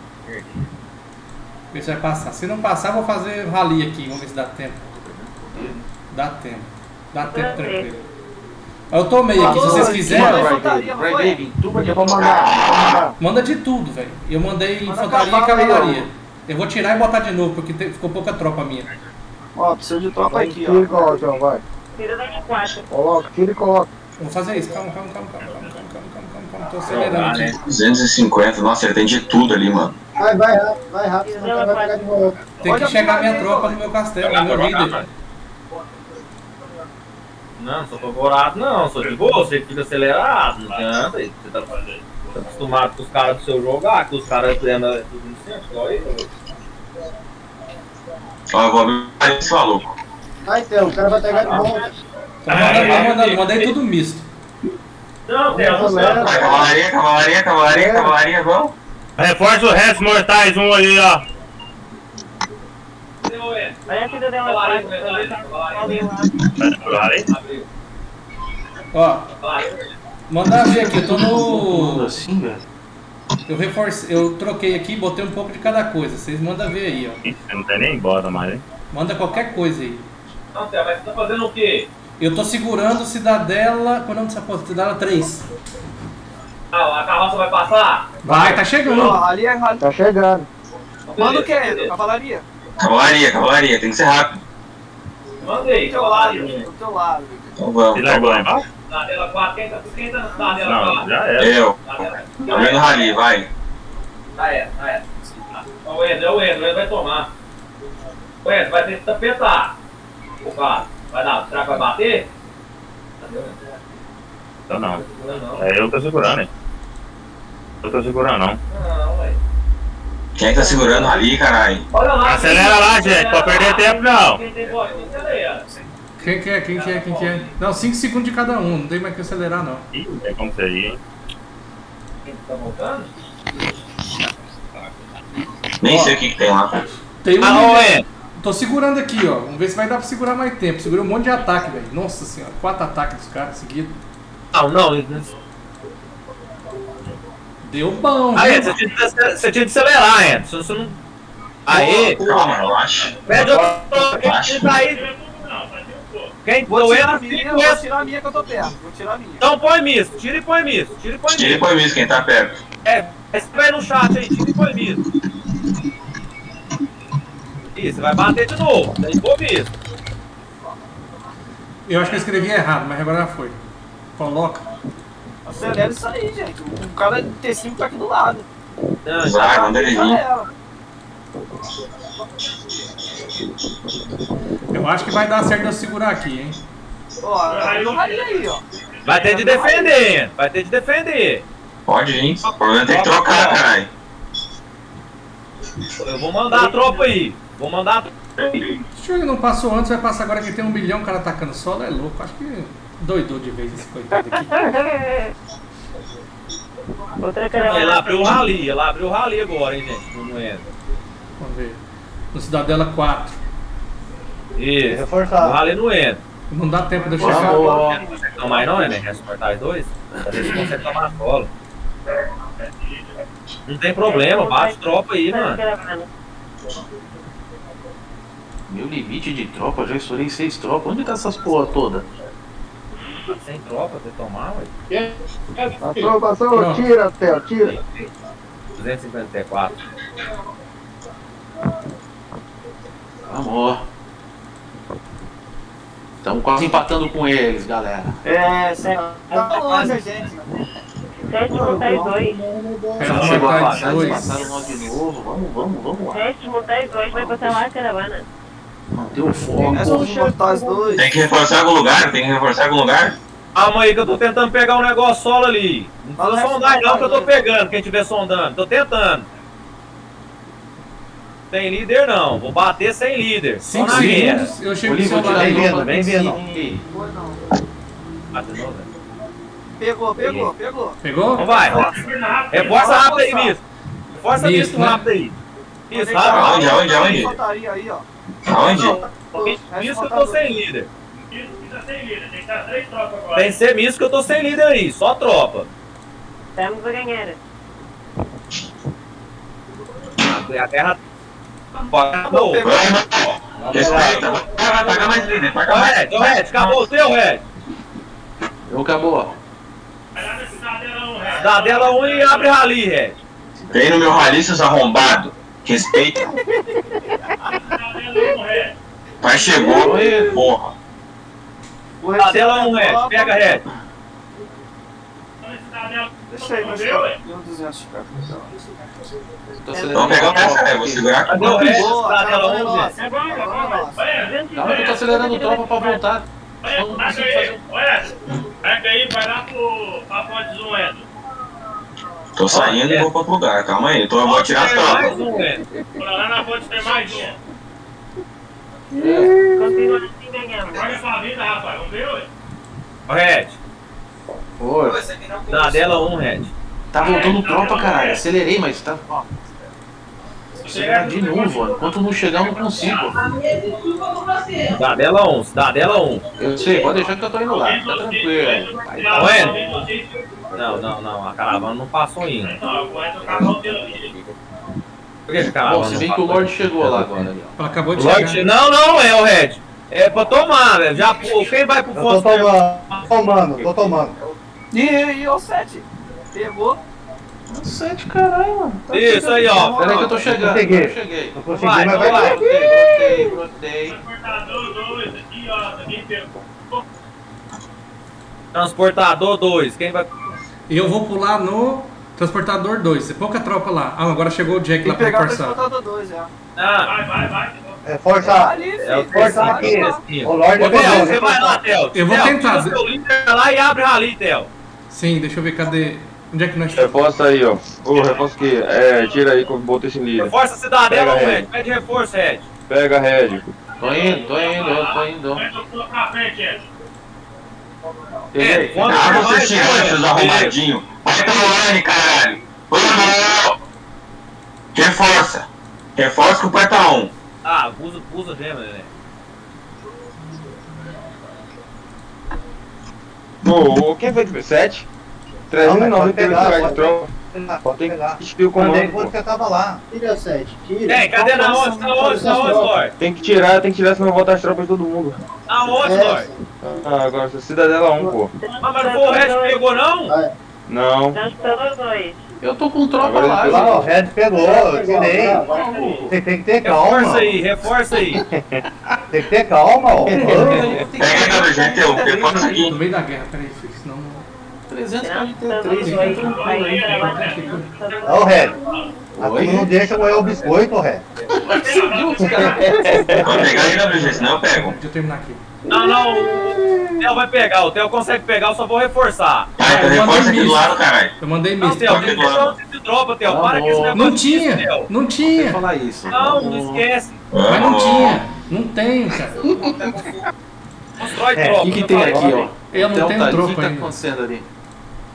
Ver se vai passar. Se não passar, eu vou fazer rally aqui. Vamos ver se dá tempo. Dá tempo. Dá tempo tranquilo. Eu tomei aqui, se vocês quiserem. Vai, David, entuba de Eu vou tropa. mandar, vou mandar. Manda de tudo, velho. Eu mandei Manda infantaria e cavalo aí, cavalaria. Eu vou tirar e botar de novo, porque te- ficou pouca tropa minha. Ó, precisa de tropa Vai, aqui, tira e ó. coloca, então, vai. Tira daqui quatro. Coloca, tira e coloca. Vou fazer isso. Calma, calma, calma, calma, calma, calma, calma, calma, calma, calma. Tô acelerando aqui. duzentos e cinquenta, nossa, ele tem de tudo ali, mano. Vai, vai rápido, vai rápido, senão o cara vai pegar de volta. Tem que Pode chegar minha apitar tropa aí, no meu castelo, no meu líder. Não, não sou favorado não, sou de boa, você fica acelerado, não adianta. Você tá, tá acostumado com os caras do seu jogar, que os caras treinam tudo no centro, igual eu. Ó, eu vou abrir esse maluco. Vai, então, o cara vai pegar de volta. Tô mandando, tô mandando, mandei tudo misto. Não, Theo, não sei. Vai, cavalaria, cavalaria, cavalaria, cavalaria, vamos. Reforça o restos mortais, um ali, ó. Olha a cidadela quatro. Alguém lá. Ó, manda ver aqui, eu tô Tudo no. assim, velho. Eu reforcei, eu troquei aqui, botei um pouco de cada coisa. Vocês mandam ver aí, ó. Ih, você não tem nem bota mais, hein? Manda qualquer coisa aí. Não, Theo, mas você tá fazendo o quê? Eu tô segurando Cidadela. Qual é o nome dessa porra? Cidadela três. Ah, a carroça vai passar? Vai, tá chegando. Ó, ali é ali. Tá chegando. Manda o que? Cavalaria. Cavalaria, cavalaria, tem que ser rápido. Mandei, Do teu lado, cavalaria. do teu lado. Então vamos, Ele então largou lá vamos. embaixo? Cidadela quatro, quem tá, quem tá na Cidadela Não, quatro? já era. Eu, Cidadela- abrindo rally, vai. Ah, é, ah, é. Ó, o Ender, o Ender, o Ender vai tomar. O Ender, vai ter que tapetar. O cara, vai dar, será que vai bater? Então não. Não, não. É eu que tô segurando, hein? Eu tô segurando, não. Não, ué. Quem é que tá segurando ali, caralho? Olha lá. Acelera lá, gente, pode perder tempo, não. Quem tem bote, acelera. Quem que é? Quem que é? Quem que é? Não, cinco segundos de cada um, não tem mais que acelerar não. Ih, não tem como ser aí, hein? Quem tá voltando? Nem Ó. sei o que que tem lá. Tem um. Ah, ué. Tô segurando aqui, ó. Vamos ver se vai dar pra segurar mais tempo. Segurei um monte de ataque, velho. Nossa senhora, quatro ataques dos caras seguidos. Não, não. Deu bom, Aí, viu? você tinha, que- você tinha que acelerar, Ender. Se você não. Aê! Calma, relaxa. Pede outro. Quem tá aí? Quem? Vou O tirar a Ender minha, fica. vou tirar a minha que eu tô perto. Vou tirar a minha. Então põe misto. Tira e põe misto. Tira e põe Tira e misto. põe mesmo quem tá perto. É, escreve no chat aí. Tira e põe misto. Isso, vai bater de novo. Daí põe misto. Eu acho que eu escrevi errado, mas agora já foi. Coloca. Acelera isso aí, gente. O cara T cinco tá aqui do lado. Não, Vai, manda ele vir. Acelera. Eu acho que vai dar certo eu segurar aqui, hein? Ó, abriu o rally aí, ó. vai ter de defender, Ender. Vai ter de defender. Pode vir. O problema é ter que trocar, caralho. Eu vou mandar a tropa aí. Vou mandar a tropa aí. Se ele não passou antes, vai passar agora que tem um bilhão, o cara atacando solo, é louco. Acho que doidou de vez esse coitado aqui. Outra Ela caravana. abriu o rally. Ela abriu o rally agora, hein, gente. Não é. Vamos ver. No Cidadela quatro. Isso. Reforçado. O rally não entra. Não dá tempo de eu chegar. Vamos. Não consegue tomar aí não, né? Restos mortais dois. A gente consegue tomar solo. Não tem problema, bate tropa aí, mano. Meu limite de tropa, eu já estourei seis tropas. Onde tá essas porra toda? Sem tropa, você tomar, ué. Passou, passou, tira, Theo, tira. duzentos e cinquenta e quatro. Vamos. Estamos quase empatando com eles, galera. É, sem. Tá longe, gente. Sétimo montar dois. Já chegou a passar, eles passaram nós de novo. Vamos, vamos, vamos lá. Sétimo montar dois, vai passar lá a caravana. Manter o foco. É só mortais dois. Tem que reforçar algum lugar? Tem que reforçar algum lugar? Calma aí que eu tô tentando pegar um negócio solo ali. Não precisa sondar não que eu tô pegando, quem estiver sondando. Tô tentando. Sem líder não, vou bater sem líder. Só cinco na guerra. segundos, eu chego Olívio, do seu lado. tira Bem a vindo, tropa bem de vindo. cima aí. Foi não. Ah, de novo, né? Pegou, pegou, pegou. Pegou? Então vai. Reforça rápido aí, Misto. Reforça Misto, Misto né? rápido aí. Isso, Mandei rápido. Aonde, aonde, aonde? Infantaria aí, ó. Aonde? Misto que eu tô sem líder. Tem que ser misto que eu tô sem líder aí, só tropa. Estamos a ganhar. A terra. Acabou. Respeita. Vai pagar mais líder, paga Ô, mais. Red, ô, Red, acabou o teu, Red. Eu acabou. Cidadela um e abre rali, Red. Vem no meu rali, seus arrombados. Respeita. Pai chegou, porra. Cidadela um, Red, pega, Red. Deixa aí, mas mil e duzentos de carta. Tô Vamos acelerando pegar a o peça, tropa. eu vou segurar Cadê o aqui. Red? Boa, Cidadela caravana é um, nossa. Red. Caravana é nossa. Calma que eu tô acelerando a tropa pra voltar. Eu não consigo fazer. Pega aí, vai lá pro, pra Fonte Zoendo. Tô saindo e vou pra outro lugar, calma aí. Então eu vou tirar as Mais tropas. um, Red. Lá na Fonte tem mais um. Continua assim, ganhamos. Olha sua vida, rapaz, vamos ver, ué? Ô, Red. Oi. Cidadela um, Red. Tá voltando tropa, caralho. Acelerei, mas tá. Ó. Acelerar de novo, ó. Enquanto não chegar, eu não consigo. Cidadela um, Cidadela um. Eu sei, pode deixar que eu tô indo lá. Tá tranquilo. Vai, tá. Ué? Não, não, não. A caravana não passou ainda. Não, vai tocar o dele. Por que a caravana Bom, se não bem que o passou? Lorde chegou lá agora. Ali, ó. Ela acabou de Lorde, chegar. não, não, é o Red. É pra tomar, velho. Já, pô, quem vai pro Eu tô Fonte tomando, tô tomando, tô tomando. E, e o sete? Pegou. Sete, caralho, mano. Tá Isso chegando. aí, ó. Peraí que eu tô chegando. Eu peguei. Eu cheguei. Não consegui, Vai, mas vai, vai. vai. Brotei, brotei, brotei. Transportador dois aqui, ó, também pegou. Transportador dois, quem vai... E eu vou pular no transportador dois. Tem pouca tropa lá. Ah, agora chegou o Jack Tem lá que pra pegar o reforçar. transportador dois, é. Ah, Vai, vai, vai. É força. Ali, é o filho. Força aqui. terceiro. O Lorde Ô, Theo, pegou. você vai lá, Theo. Eu vou Theo, tentar. tira o seu líder lá e abre rali, Theo. Sim, deixa eu ver, cadê? Onde é que nós estamos? Reforça aí, ó. Ô, reforça aqui. É, tira aí que eu botei esse líder. Reforça a Cidadela, Pega, Red. Red. Pede reforço, Red. Pega a Red. Tô indo, tô indo, eu tô indo. Vai tocando pra frente, Ed. É, quando Ah, vai, vocês tiram, vai, seus vai. arrombadinhos. Vai pelo line, caralho. Vamos. Reforça. Reforça que o pai tá um. Ah, usa, usa gema, né? Ô, quem foi? sete? Não, mas pode trezentos e noventa pegar, de pode tropa. pegar, pode Tem pegar. que subir o Mandei comando, quando pô. você tava lá. Tira sete, tira. Tem, cadê na onde? Na onde? Na onde, Lorde? Tem que tirar, tem que tirar, senão volta as tropas de todo mundo. Na onde, É. Lorde? Ah, agora, Cidadela um, pô. Ah, mas não foi o Red que pegou, não? Vai. Não. Transportador dois. Eu tô com tropa Agora lá, ele Lá, o gente. Red pegou, eu tirei. Maluco. Você tem que ter calma. Reforça aí, reforça aí. Tem que ter calma, ó. Pega aí, Gabriel, Teu. Reforça aqui. No meio da guerra, peraí, filho, senão... trezentos e quarenta e Transportador três. dois. Aí, caravana. Ó o Red. A tu não deixa moer o biscoito, Red. Seguiu os caras. Vai pegar aí, Gabriel, senão eu pego. Deixa eu terminar aqui. Não, não, o Theo vai pegar, o Theo consegue pegar, eu só vou reforçar. Vai, então reforça aqui do lado, caralho. Eu mandei Não, misto. Theo, pode tem ir que lá. deixar onde de tropa, Theo, Tá para com esse bom. negócio. Não disso, tinha, Theo. não Sem tinha. falar isso. Não, não Vamos- esquece. Mas não Vamos. tinha. Não tem, cara. Constrói É, tropa. O que que tem aqui, ó? Eu não Theo tenho tá ali. tropa O que tá ainda. acontecendo ali?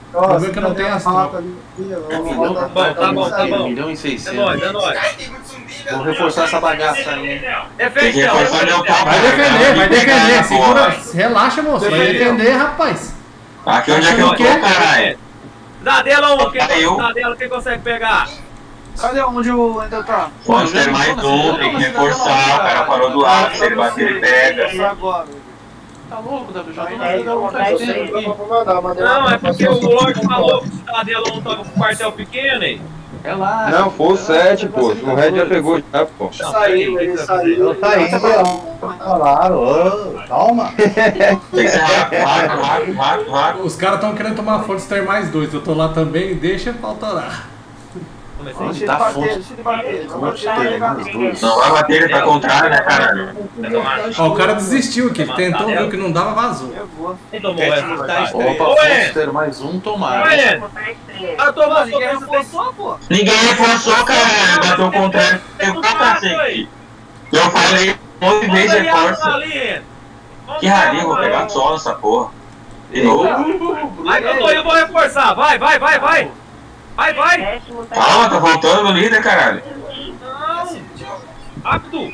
O problema é que eu não tenho as tropas. Um milhão, Tá bom, tá bom, tá bom. um milhão e É seiscentos. nóis, é nóis. Vou reforçar essa bagaça aí, hein? Defende, Tem que reforçar meu pau, Vai cara. defender, vai Tem que pegar defender. essa Segura, porra. relaxa, moço. Vai Defendeu. defender, rapaz. Aqui onde é que eu tô, caralho? Cidadela um, quem Eu. Cidadela, quem consegue pegar? Cadê onde o ainda tá? Pode ter mais um, tem que reforçar. O cara parou do lado, se ele bater, ele pega. Agora. Tá louco, W J? Aí, Não vou tá dar tempo isso aqui. Não, é porque o Lorde falou que o Cidadela um tava com quartel pequeno, hein? Relaxa. Não, foi o sete, pô. O Red já pegou já, pô. Saiu, ele saiu. Eu tá indo, ó. Falaram, ô, calma. Tem que ser rápido, rápido, rápido, rápido, rápido. Os caras estão querendo tomar Forster mais dois. Eu tô lá também, deixa pra autorar. Comecei. Onde Deixa tá ele bater, fonte? deixa ele bater. Vai Fonte bater, tem vai mais bater. dois. Não vai bater, ele tá contrário, né, caralho? Ó, o cara desistiu aqui. Ele tentou, viu que não dava, vazou. Pegou. Quem tomou essa? Opa, Ué. Foster mais um, tomara. Ué, ah, tomou Mano, só ninguém pensa tem reforçou, pô. Ninguém reforçou, caralho. Bateu o contrário. Eu cacete. Eu falei um monte de vezes reforça. Que rarinho, vou pegar solo essa porra. De novo. Vai que eu tô, eu vou reforçar. Vai, vai, vai, vai. Vai, vai. Décimo tá Calma, tá voltando o líder, caralho. Não. Rápido.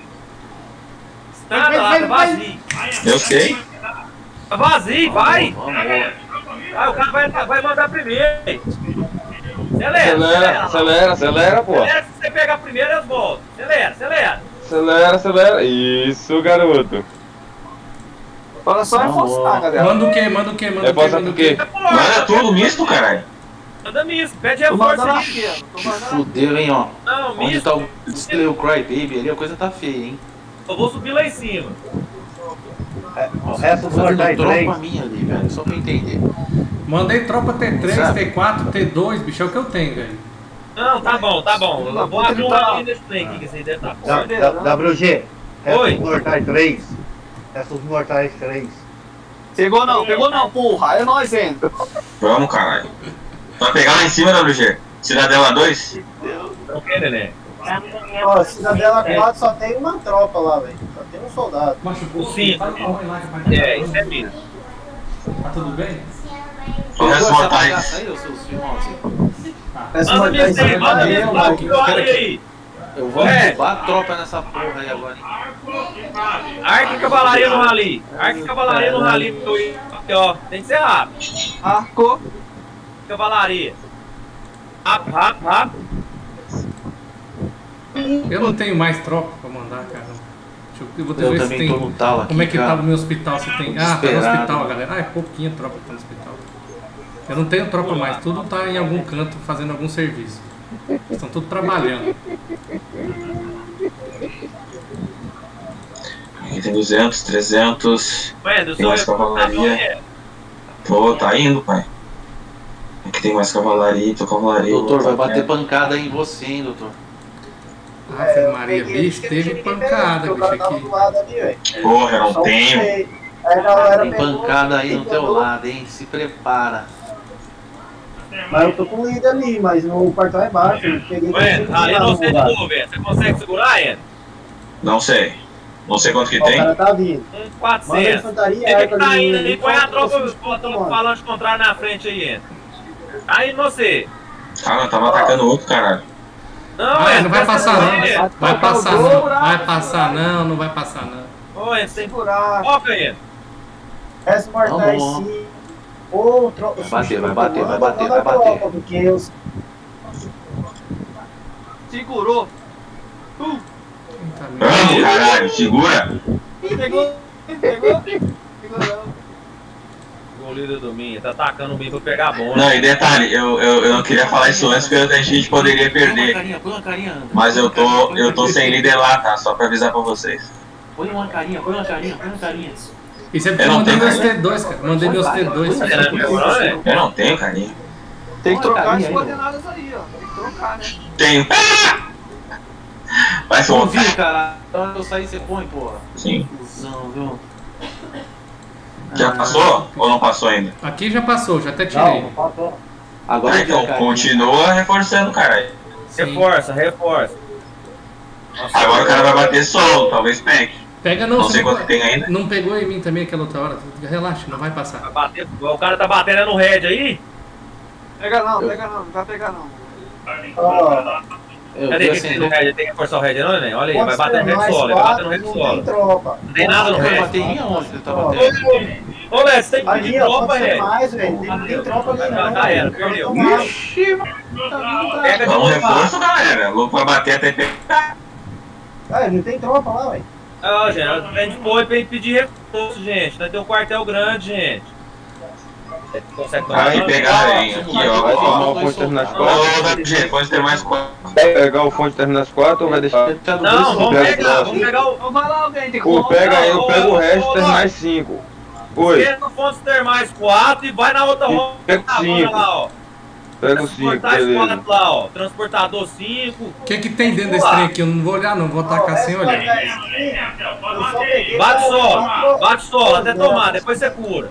Nada lá, tá vazio. Eu sei. Tá vazio, vai. Vamos, Vai, o cara vai, vai mandar primeiro. Acelera, Acelera, acelera, acelera, pô. Acelera, se você pegar primeiro, eu volto. Acelera, acelera. Acelera, acelera. Isso, garoto. Fala só reforçar, galera. Manda o quê? Manda o quê? Manda É o quê? passar Manda por o quê? quê? Manda tudo misto, caralho. Manda misto, pede Tô reforço mandando aí. aqui, ó. Tô mandando Fudeu, hein, ó. Não, Onde misto. tá o display, o Cry Baby ali, a coisa tá feia, hein? Eu vou subir lá em cima. É, o resto dos Fazendo mortais três. tropa minha ali, velho, só pra entender. Mandei tropa T três, Sabe? T quatro, T dois, bicho, é o que eu tenho, velho. Não, tá bom, tá bom. Eu vou abrir um ali nesse trem aqui, que esse aí deve tá Da- forte. da- W G. Resto Oi. dos mortais três. Resto dos mortais três. Pegou não, pegou não, porra. É nós ainda. Vamos, caralho. Vai pegar lá em cima, W G. Cidadela dois? O que, neném? Ó, Cidadela quatro só tem uma tropa lá, velho. Só tem um soldado. O cinco. É, isso é mesmo. Tá tudo bem? O resto Essa mortais. bagaça aí, ô seus irmãozinhos. Essa Manda mortais misto aí, aí, manda valeu, misto lá, mano. que olha aí. Eu vou É. roubar a tropa nessa porra aí agora, hein? Arca e cavalaria no rally. Arca e cavalaria no rally. Aqui, ó. Tem que ser rápido. Arcou. Cavalaria. Rápido, rápido, rápido. Eu não tenho mais tropa pra mandar, cara. Deixa eu, eu vou ter Eu ver se também tem. tô no tal aqui, Como é que cara. tá o meu hospital? Se tem. Tô Ah, tá no desesperado. hospital, galera. Ah, é pouquinha tropa que tá no hospital. Eu não tenho tropa mais, tudo tá em algum canto fazendo algum serviço. Estão tudo trabalhando. Aqui tem duzentos, trezentos. Ué, do Tem mais seu cavalaria. Pô, tá indo, pai. Aqui tem mais cavalaria, tô cavalaria. Doutor, vai vou- bater pancada aí em você, hein, doutor? Ah, Fê Maria, bicho, teve pancada, bicho, aqui. Porra, eu não Só um tenho. sei. Aí a galera Tem pegou, pancada aí no teu pegou. lado, hein? Se prepara. Mas eu tô com o líder ali, mas no quartel é baixo. Eu peguei Ué, tudo ali lá não no sei de lugar. novo, velho. Você consegue segurar, Ian? Não sei. Não sei quanto que Ó, O tem. cara tá vindo. Um Manda a quatrocentos. infantaria, Ele que arca tá ali, indo ali, põe a só- tropa, só- bota só- o falante contrário na frente aí, Ian. Aí você. Ah, não, tava atacando outro, caralho. Não, Vai, Ian, não vai presta passar atenção, não. Ian. Vai passar não. Vai passar não, não vai passar não. Ô, Ian, você tem Segurar. foca, Ian. Resto mortais Vamos. sim. Ou tropa. Vai bater, vai bater, vai bater, vai bater. Porque eu. Segurou. Vamos, caralho, segura. Pegou. Pegou. Pegou. O líder do Minha tá atacando o Minha pra pegar a bomba. Não, e detalhe, eu, eu, eu não queria falar isso antes porque a gente poderia Põe uma perder. carinha, põe uma carinha, André. Mas eu tô, eu tô sem líder lá, tá? Só pra avisar pra vocês. Põe uma carinha, põe uma carinha, põe uma carinha. Isso é porque Eu eu não mandei tenho meus carinha. T dois, cara. Mandei meus T dois. Põe Tá querendo pegar, né? Eu não tenho, carinha. Tem que Põe uma trocar as carinha aí, coordenadas aí, ó. Tem que trocar, né? Tenho. Vai Não soltar. vi, cara. Na hora que eu sair, você põe, porra. Sim. Cusão, viu? Já passou ou não passou ainda? Aqui já passou, já até Não, tirei. não faltou. Agora Ah, eu vi a então carinha. continua reforçando, caralho. Sim. Reforça, reforça. Nossa, Agora o cara vai bater solo, talvez pegue. Pega não, Não você sei não, quanto tem ainda. não pegou em mim também aquela outra hora. Relaxa, não vai passar. Vai bater, o cara tá batendo no red aí? Pega não, pega não, não vai pegar não. Ó, Eu Cadê vi que assim, tem no head? Tem que forçar o head, não, neném? Olha aí, vai pode bater no ser head mais solo, vai bater no quatro, head não solo. tem tropa. Não tem nada no eu head. bati em onde ele tá batendo? Ô, Léo, você tem que pedir Ali, ó, tropa, pode ser head. mais, velho. Tem, tem tropa ali, Já, não. já era, Pode perdeu. tomar. Ixi, mano, tá vindo pra... Pega de Vamos novo, reforço, galera. Louco vai bater até pegar. Ah, não tem tropa lá, velho. Ah, gente, vem depois pra pedir reforço, gente. Nós temos um quartel grande, gente. Você consegue tomar Aí dano? pegar, hein? Aqui, ó. Vai tomar ó. o fonte terminar as Ô, quatro. W G, pode ter mais quatro. Vai pegar o fonte terminar as quatro ou vai deixar? Não, vamos Pega pegar, o vamos pegar o... Então vai lá alguém, tem que Pô, pega aí, eu Ô, pego o ô, resto ô, terminar ô, as cinco. Oi, Pega o fonte ter mais quatro e vai na outra ronda. pega Ah, o manda cinco. lá, ó. Pega o cinco, Transportar os beleza. quatro lá, ó. Transportador cinco. O que que tem dentro desse trem aqui? Eu não vou olhar não, vou atacar sem olhar. Eu só peguei Bate pra- solo, pra- bate solo, até tomar, depois você cura.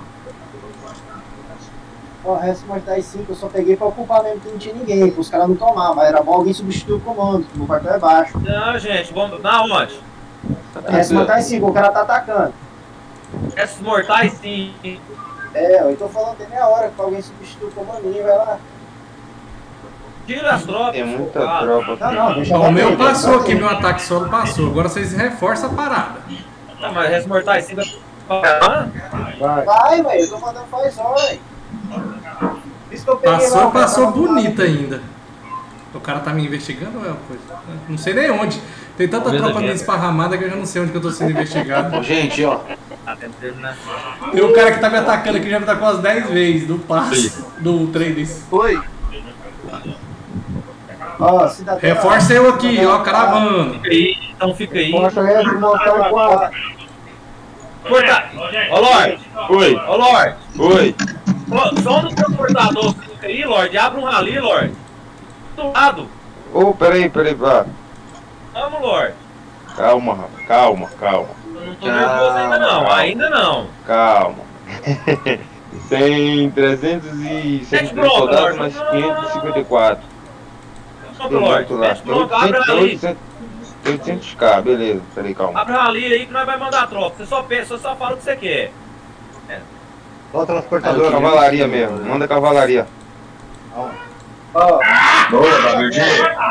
Ó, resto mais dez cinco, eu só peguei pra ocupar mesmo que não tinha ninguém, para os caras não tomar, mas era bom alguém substituir o comando, que o quartel é baixo. Não, gente, vamos. Na onde? Resto mais dez cinco, o cara tá atacando. Esses mortais sim. É, eu tô falando tem meia hora que alguém substituir o comandinho, vai lá. Tira as tropas. Tem muita Ah, tropa Não, aqui. não, deixa Ó, o meu bater, passou deixa aqui, bater. meu ataque solo passou. Agora vocês reforçam a parada. Tá, mas esses mortais sim. Ah, Vai, vai, velho, eu tô mandando faz hora, Por isso que eu peguei Passou, lá, o cara passou tava bonita ainda. O cara tá me investigando ou é uma coisa? Não sei nem onde. Tem tanta Beleza, tropa minha gente. esparramada que eu já não sei onde que eu tô sendo investigado. Ô, gente, ó. tá tendo que terminar. Tem um cara que tá me atacando aqui já me atacou umas dez vezes do passe, do trem. Oi. Ó, cidadão. Reforça eu aqui, ó, caravana. Fica aí, então fica aí. Mostra aí, mostra o quadro. Corta. Ô, Lorde. Oi, Ô, Lorde. oi. Ô, Só no transportador fica aí, Lorde. Abre um rali, Lorde. Do lado. Ô, peraí, peraí, vá. Vamos, Lorde. Calma, rapaz, calma, calma, Eu não tô nervoso ainda não, ainda não. calma. Tem trezentos e Sete setenta e três blocos, soldados, Lorde. mais quinhentos e cinquenta e quatro. Vamos, Tem Lorde. muito lá. Mete Tem bloco, abre ali. oitocentos K, beleza, peraí, calma. Abre a rali aí que nós vai mandar a tropa. Você só pensa, você só fala o que você quer. Só o transportador. Cavalaria mesmo, manda cavalaria. Ó, Boa, W G.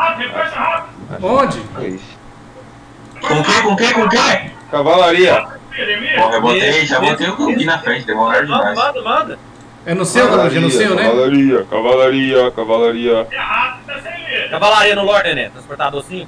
Onde? É isso. Com o quê? Com o quê? Com o quê? Cavalaria. Porra, eu botei, já botei o Gui na frente, demoraram Manda, demais. manda, manda. É no seu, Gabriel? É no seu, né? Cavalaria, cavalaria, cavalaria. Cavalaria no Lorde, né? Transportador cinco.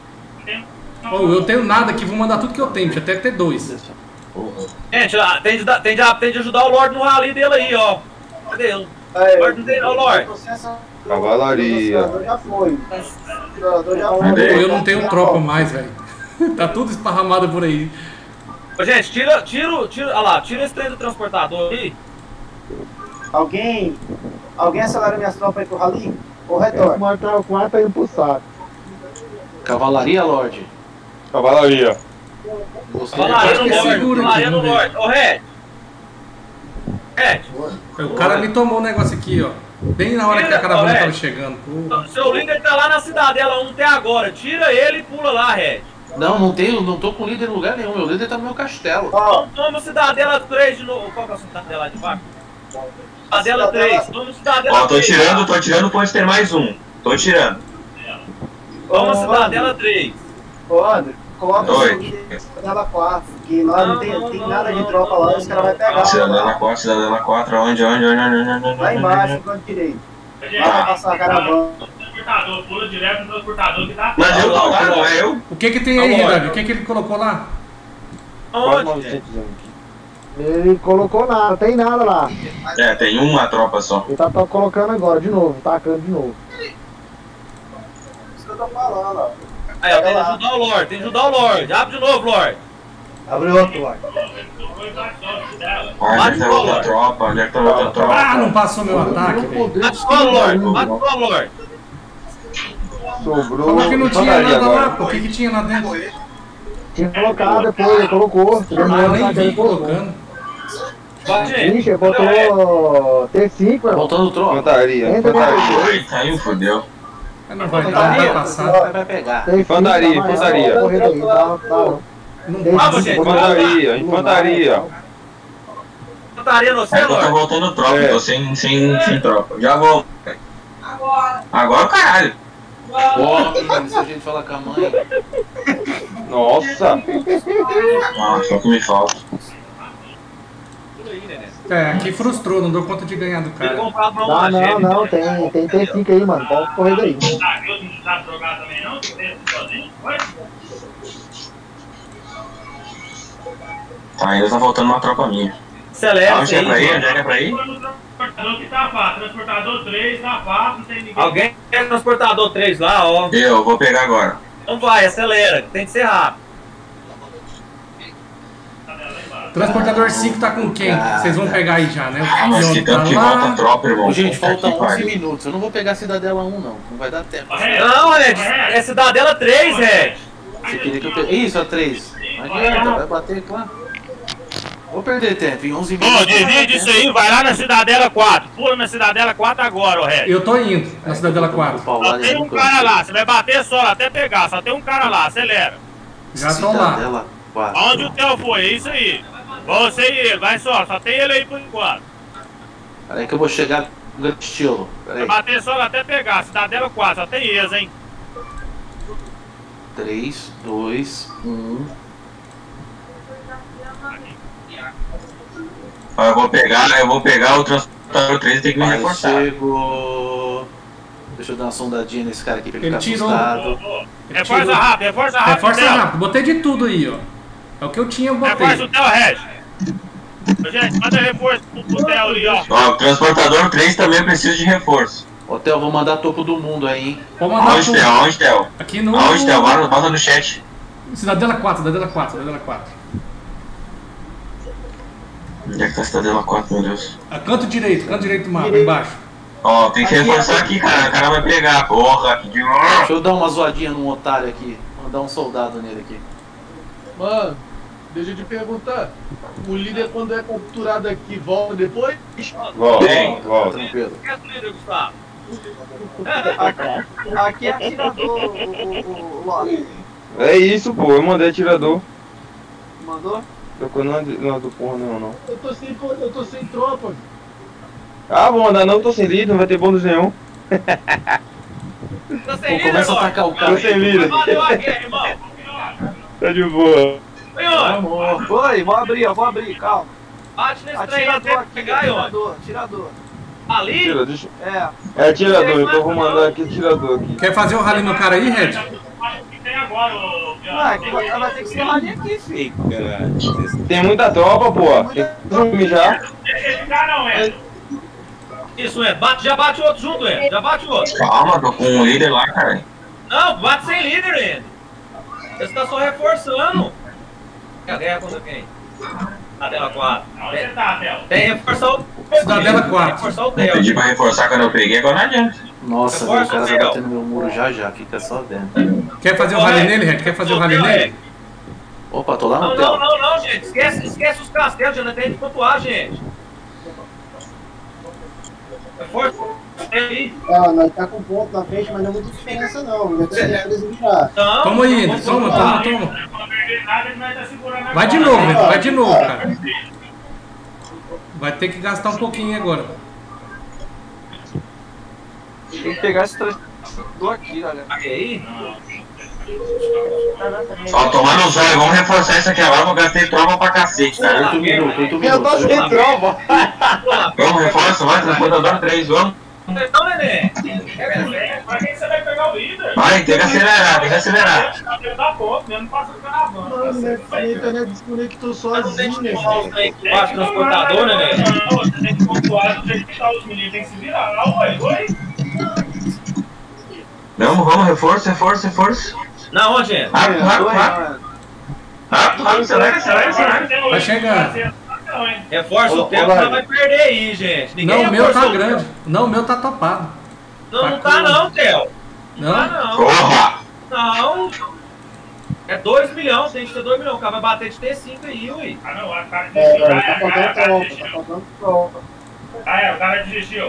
Ô, eu tenho nada aqui, vou mandar tudo que eu tenho, deixa até ter dois. Gente, ah, tem de, dar- tem, de, tem de ajudar o Lorde no rally dele aí, ó. Cadê? O aí, Lorde não tem, ó, Lorde. processo- Cavalaria. O cidadão já foi. O cidadão já Pô, foi. eu não tenho tropa mais, velho. Tá tudo esparramado por aí. Ô, gente, tira, tira, tira, olha lá, tira esse trem do transportador aí. Alguém, alguém acelera minhas tropas aí pro rally? Ou retorno? Mortal quatro indo pro saco. Cavalaria, Lorde. Cavalaria. Gostei. Cavalaria acho no que é Lorde, seguro aqui, cavalaria no vamos ver. Lorde. Ô, Red. Red, O cara me tomou um negócio aqui, ó. Bem na hora que a caravana tava chegando. Pô. o seu líder tá lá na Cidadela um até agora. Tira ele e pula lá, Red. Não, não tenho, não tô com líder em lugar nenhum. Meu líder tá no meu castelo. Então toma o Cidadela três de novo. Qual que é a Cidadela lá de baixo? Cidadela três. Toma o Cidadela Ó, tô três. tirando, tô tirando, pode ter mais um. Tô tirando. Toma Ô, Cidadela três. Ô, André, coloca o Oi. líder dela quatro, que lá não, Não, tem, não, tem não, nada não, de tropa lá, os caras vão pegar. Cidadela quatro, cidadela quatro, onde, onde, onde, onde, onde, onde, Lá onde, embaixo, onde? no canto direito. Lá vai passar a caravana. Transportador, pula direto no transportador que tá. Mas eu tô lá, não é eu? O que que tem aí, Aonde? Davi? O que que ele colocou lá? Quase Aonde? novecentos aqui. Ele colocou nada, não tem nada lá. É, tem uma tropa só. Ele tá, tá colocando agora, de novo, tacando de novo. Isso que eu tô falando, ó. Aí, ó, tem que ajudar o Lorde, tem que ajudar o Lorde. Abre de novo, Lorde. Abre outro, Lorde. Onde é que tá outra tropa? Onde é que tá outra Ah, tropa? não passou meu ataque, velho. Bate só, Lorde. Bate só, Lorde. Sobrou. Falou que não tinha cavalaria nada lá, agora. pô. O que que tinha lá dentro? Tinha colocado depois, ele colocou. Ele Ah, eu demorou, nem tá, ele vi colocou. colocando. Bate, gente. Ixi, ele botou T cinco, irmão. Voltando tropa. Infantaria, Entra infantaria. Ai, caiu, fodeu. Mas não vai dar, não vai passar. Vai, vai pegar. T cinco, Infantaria, tá mais infantaria. alto, correndo aí, tá, tá. Não T Vamos, passa. gente. Infantaria, infantaria. infantaria no Eu celular? tô voltando tropa, É. tô sem, sem, sem tropa. Já volto. Agora. Agora, caralho. Ó, menino, se a gente falar com a mãe. Nossa! Ah, só que me falta. É, aqui frustrou, não deu conta de ganhar do cara. Não, não, não, tem, tem T cinco aí, mano. Pode correr daí. Tá, ainda tá faltando uma tropa minha. Acelera, Onde é pra ir? Onde é pra ir? Transportador que tá fácil, transportador três tá fácil, não tem ninguém. Alguém quer transportador três lá, ó. Eu, vou pegar agora. Então vai, acelera, tem que ser rápido. Transportador cinco tá com quem? Vocês vão pegar aí já, né? Ah, mas que tanto que volta a tropa, irmão. Ô, gente, Puta falta que onze pariu. minutos. Eu não vou pegar a Cidadela um, não. Não vai dar tempo. Não, Red, é Cidadela três, Red. Você queria que eu pegue. Isso, a três. Não adianta, vai bater, claro. Vou perder tempo. Em onze minutos. Ô, divide isso aí, vai lá na Cidadela quatro. Pula na Cidadela quatro agora, ô Red. Eu tô indo na Cidadela quatro. Só tem um cara lá, você vai bater só até pegar, só tem um cara lá, acelera. Já tô lá. Onde o Theo foi? É isso aí. Você e ele, vai só, só tem ele aí por enquanto. Peraí que eu vou chegar com grande estilo. Peraí. Vai bater só até pegar, Cidadela quatro, só tem eles, hein. três, dois, um. Eu vou pegar, eu vou pegar o transportador três e tem que me Aí reforçar. chegou. Deixa eu dar uma sondadinha nesse cara aqui pra ele Ele ficar tirou. assustado. Reforça tirou. rápido, reforça rápido. Reforça Theo. rápido. Botei de tudo aí, ó. É o que eu tinha, eu botei. Reforça o Theo, Red. Ô, gente, manda reforço pro, pro Theo ali, ó. Ó, o transportador três também precisa de reforço. Ô, Theo, vou mandar topo do mundo aí, hein? Pode mandar Aonde, tudo. Theo? Aonde, Theo? Aqui no... Aonde, Theo? Bota bota no chat. Cidadela quatro, Cidadela quatro, Cidadela quatro. Onde é que tá a Cidadela quatro, meu Deus? A canto direito, canto direito do mapa, embaixo. Ó, tem que reforçar aqui, cara. O cara vai pegar. Porra, que de... Deixa eu dar uma zoadinha num otário aqui. Mandar um soldado nele aqui. Mano, deixa eu te perguntar. O líder, quando é capturado aqui, volta depois? Volta, Tem. volta. Tranquilo. Quer o líder, Gustavo? Aqui é atirador, o, o, o Loki. É isso, pô. Eu mandei atirador. Mandou? Tocou não não do porra não, não. Eu tô sem, eu tô sem tropa. Ah, vou mandar não, tô sem líder, não vai ter bônus nenhum. Tá sem Pô, começa a atacar o cara. Tô sem líder. Valeu a guerra, irmão. Tá de boa. Senhor, Oi, vou abrir, ó, vou abrir, calma. bate nesse trem aí Atirador até aqui, pegar, ó. atirador, atirador. Ali? Tira, deixa... É. É atirador, então eu vou mandar aqui atirador aqui. Quer fazer o rally no cara aí, Red? O que tem agora, ô... Ah, que vai, vai ter que ser rali aqui, filho. Tem muita tropa, pô. Tem que já. Deixa ele ficar não, é. Isso, é. Bate, já bate outro junto, é. Já bate outro. Calma, tô com um líder lá, cara. Não, bate sem líder, Ed. Você tá só reforçando. A guerra contra quem? Cidadela quatro. Onde você tá, Theo? Tem que reforçar o... Cidadela quatro. Reforçar o Eu Theo. pedi pra reforçar quando eu peguei, agora não adianta. Nossa, Reforça o cara o vai Theo. bater no meu muro já já, fica só vendo. Quer fazer o rally nele, Red? Quer fazer o rally nele? Opa, tô lá Não, no não, Theo. não, não, gente. Esquece, esquece os castelos, já não tem de pontuar, gente. Reforça aí. Ah, nós tá com ponto na frente, mas não é muita diferença não. Já tem três já. Não, Toma aí, vamos toma, pontuar. toma, toma. Não perder nada, ele vai estar segurando Vai de agora. novo, Red, vai de novo, cara. Vai ter que gastar um pouquinho agora. Tem que pegar esse transportador aqui, olha. Aí? Ó, tomar no zóio, vamos reforçar isso aqui agora, eu gastei tropa pra cacete, tá? Oito minutos, oito Eu tô minutos. sem tropa. Vamos, reforça, vai, transportador três, vamos. Então, neném. Pra quem você vai pegar o líder? Vai, tem que acelerar, tem que acelerar. Dá pouco, mesmo não passa o caravana. Mano, minha minha internet desconectou sozinha. Bate o transportador, neném. Você tem que pontuar, você tem que dar os meninos, tem que se virar. Ah, oi, oi. Vamos, vamos, reforço, reforço, reforço. Na onde, gente? Rápido, rápido, rápido. Rápido, rápido, acelera, acelera, acelera. Vai chegando. Reforça o Ô, tempo, ô, ela vai. vai perder aí, gente. Ninguém Não, o meu tá reforçou o grande. tempo. Não, o meu tá topado. Não, não tá não, Theo. Não tá Não? não. Porra! Não. É dois milhões, tem que ter dois milhões. O cara vai bater de T cinco aí, ui. Ah, não, o cara É, desistiu. tá faltando tropa, tá faltando tropa. Ah, é, o cara desistiu.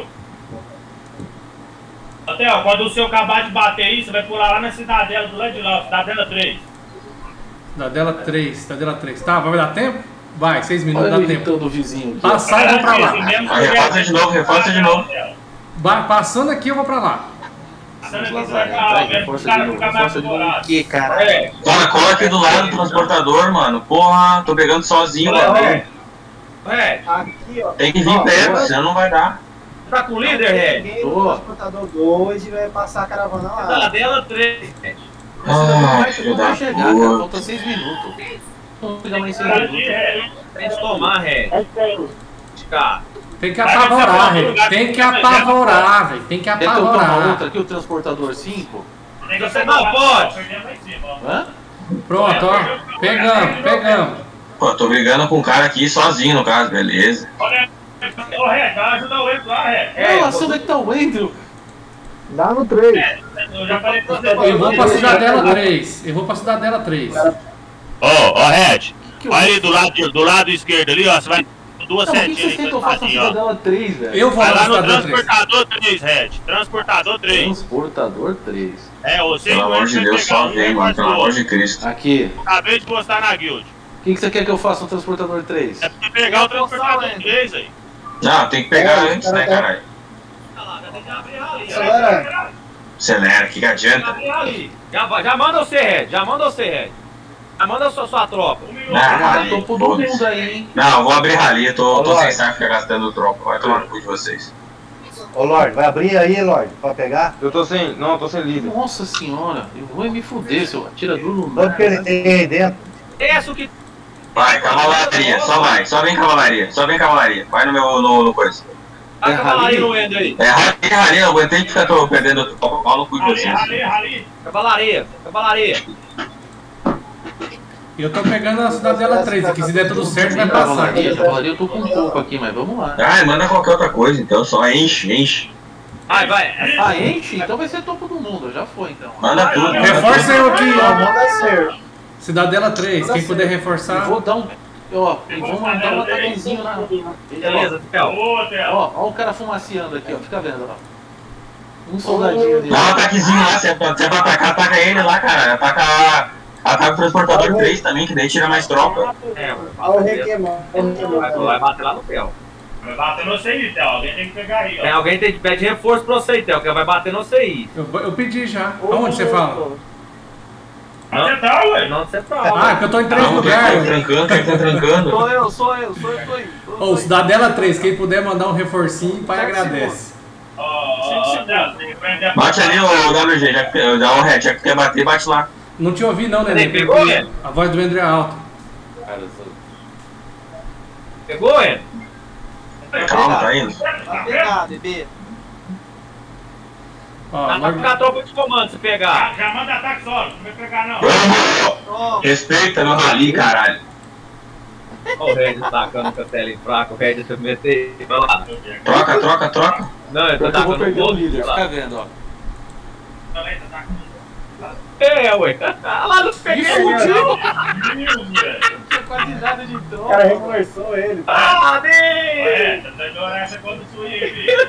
Theo, quando o seu acabar de bater aí, você vai pular lá na Cidadela, do lado de lá, Cidadela três. Cidadela três, Cidadela três. Tá, vai dar tempo? Vai, seis minutos, Olha dá o tempo. irritando o vizinho aqui. Passar e vou pra lá. Vai, reforça de novo, reforça de novo. Ba- Passando aqui eu vou pra lá. Vamos lá, vai, vai, reforça de novo, reforça de novo. O que, cara? É. Cara, cola aqui do lado do transportador, mano. Porra, tô pegando sozinho, Olha, mano. Red. Red, Aqui, ó. Tem que vir Ó, perto, agora- senão não vai dar. tá com o líder, Red? Peguei no transportador dois e vai passar a caravana lá. Cidadela três, Red. Ah, Vai, filho não vai da chegar, cara. puta. Falta seis minutos. Vamos pegar mais seis minutos. Tem que tomar, Red. Cara. Tem que apavorar, velho. Tem que apavorar, velho. Tem que Quer que eu tome apavorar. outra aqui, o transportador cinco? Você não pode. Hã? Pronto, ó. Pegamos, pegamos. Pô, tô brigando com um cara aqui sozinho, no caso, beleza. Olha, ô Red, vai ajudar o Andrew lá, Red. É, Nossa, onde é que tá o Andrew? Dá no três. Eu já falei pra você. Eu vou pra Cidadela três. Eu vou pra Cidadela três. Ô, ô Red, olha ali do lado, do lado esquerdo ali, ó. Você vai duas Não, o que setinhas você quer ali, que eu faça na sentadinho, ó. Cidadela três, velho? Eu vou Vai lá lá no no Cidadela três. transportador três, Red. Transportador três. Transportador três. É, você Pelo amor de Deus, só vem, mano, pelo amor de Cristo. Aqui. Acabei de postar na guild. O que, que você quer que eu faça no transportador três? É pra você pegar o transportador três aí. Não, tem que pegar antes, né, caralho? Acelera. Acelera, que que adianta? Já, vai- já manda você, Red. Já manda você, Red. Já manda a sua, sua tropa. Ah, Ah, rali, tô todo foda-se. mundo aí, hein? Não, eu vou abrir rali, tô, tô Olá. sem saco ficar gastando tropa. Vai tomar no cu de vocês. Ô Lorde, vai abrir aí, Lorde, pra pegar? Eu tô sem. Não, eu tô sem líder. Nossa senhora, eu vou me fuder, seu atirador no Quanto que ele tem aí dentro? Essa o que. Vai, cavalaria, só vai, só vem cavalaria, só vem cavalaria. Vai no meu, no, no coisa. A cavalaria no Ender aí. É rali, rali, eu aguentei que ficar tô perdendo tropa, pau no cu de Ali, vocês. ali, ali. Cavalaria, cavalaria. Eu tô pegando a Cidadela três aqui. Se der tudo certo, vai passar. Cavalaria, cavalaria, eu tô com um pouco aqui, mas vamos lá. Ah, manda qualquer outra coisa, então só enche, enche. Vai, vai. Ah, enche? Então vai ser topo do mundo, já foi então. Manda tudo. manda Reforça eu aqui, Ó, ó. manda ser. Cidadela três. Quem puder Eu reforçar. vou dar um. Ó, e vou mandar um ataquezinho na. Beleza, Theo. Ô, Theo. Ó, ó o cara fumaciando aqui, ó. Fica vendo, ó. Um soldadinho ali. Dá um ataquezinho lá, se é pra, se é pra atacar, ataca ele lá, cara. Ataca lá. Ataca o transportador três também, que daí tira mais tropa. É, Olha o requeimão. Olha o requeimão. vai, vai bater lá no Theo. Vai bater no C I, Theo. Alguém tem que pegar aí, Tem ó. alguém tem que pedir reforço pra você, Theo, que vai bater no C I. Eu, eu pedi já. Aonde você fala? Vai tentar, ué. Não, você tá. Ah, é que eu tô em três Não, quem tá lugares. trancando, quem tá trancando. Sou eu, sou eu, sou eu, tô aí. Tô, Ô, Cidadela três. Quem puder mandar um reforcinho, pai agradece. Ó, ó, Theo, tem que prender a Bate ali o W G, já que dá um red, já que quer bater, bate lá. Não te ouvi não, Nenê. Pegou, porque né? A voz do André é alta. Cara, eu sou- Pegou, Ender? Calma, tá indo. Vai pegar, bebê. Ó, Dá pra Lorde- ficar a tropa de comando se pegar. Já manda ataque solo, não vai pegar não. Toma. Respeita meu rali, caralho. Olha o Red tacando com a tela fraca, o Red se meter. Vai lá. Troca, troca, troca. Não, eu tô Eu vou tacando perder o outro, líder, vai lá. fica vendo, ó. É, ué. Lá não peguei. Tinha quase nada de O tropa. cara reforçou ele. Ah, Deus! É, tá melhorar essa quando sua aí, filho.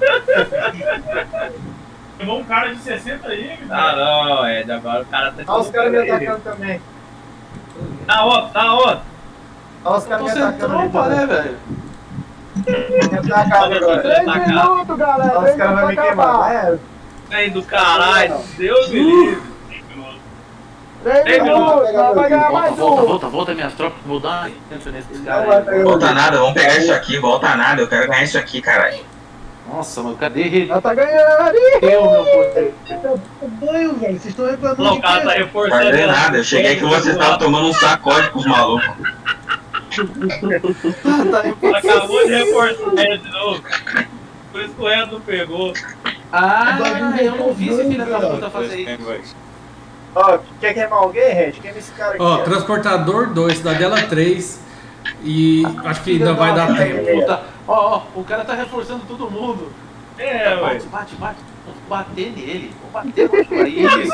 Tomou um cara de sessenta aí, meu. Ah, não, Ed, agora o cara tá... Olha os caras me atacando também. Tá outro, tá outro. Olha os caras Tô me sem atacando ali tropa, também. né, velho? Me atacado agora. Três minutos, galera. Olha os caras vão me queimar. É, Vem do caralho, Deus me livre. Três Três minutos, nós vai ganhar Volta, mais volta, um. volta, volta minhas tropas, vou dar uma dentro nesses não caras vai aí. pegar o Volta nada, vamos pegar isso aqui, volta nada, eu quero ganhar isso aqui, caralho. Nossa, mano, cadê Nós tá ganhando. eu, meu poder? Banho, velho. Vocês estão reclamando Não, de o cara tá quê? reforçando. Não vai ver nada, eu cheguei que vocês estavam tomando um sacode com os malucos. Acabou de reforçar ele de novo. Por isso que o Ed não pegou. Ah, eu não vi esse filho da puta fazer isso. Ó, quer queimar alguém, Red? Queima esse cara aqui. Ó, ó. Transportador dois, Cidadela três. E acho que ainda vai dar tempo. Puta. Ó, ó, o cara tá reforçando todo mundo. É, ué. Bate, bate, bate. Vou bater nele. Vou bater no país.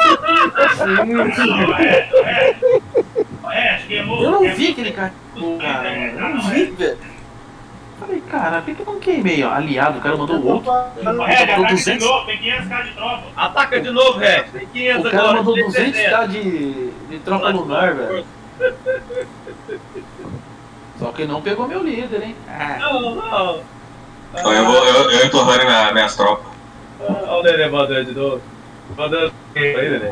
É, queimou. Eu não vi aquele cara. Pô, cara, mano. Eu não vi, velho. Falei, cara, por que que eu não queimei, ó? Aliado, o cara mandou outro. Red, Mandou ataque de duzentos. novo, tem quinhentos k de tropa. Ataca de novo, Red. Tem quinhentos O cara agora. mandou tem duzentos setenta. k de, de tropa lunar, velho. Só que não pegou meu líder, hein? Ah. Não, não. Então eu, vou, eu, eu tô running minha, minhas tropas. Olha o Nenê mandando de novo. Mandando aí, Nenê.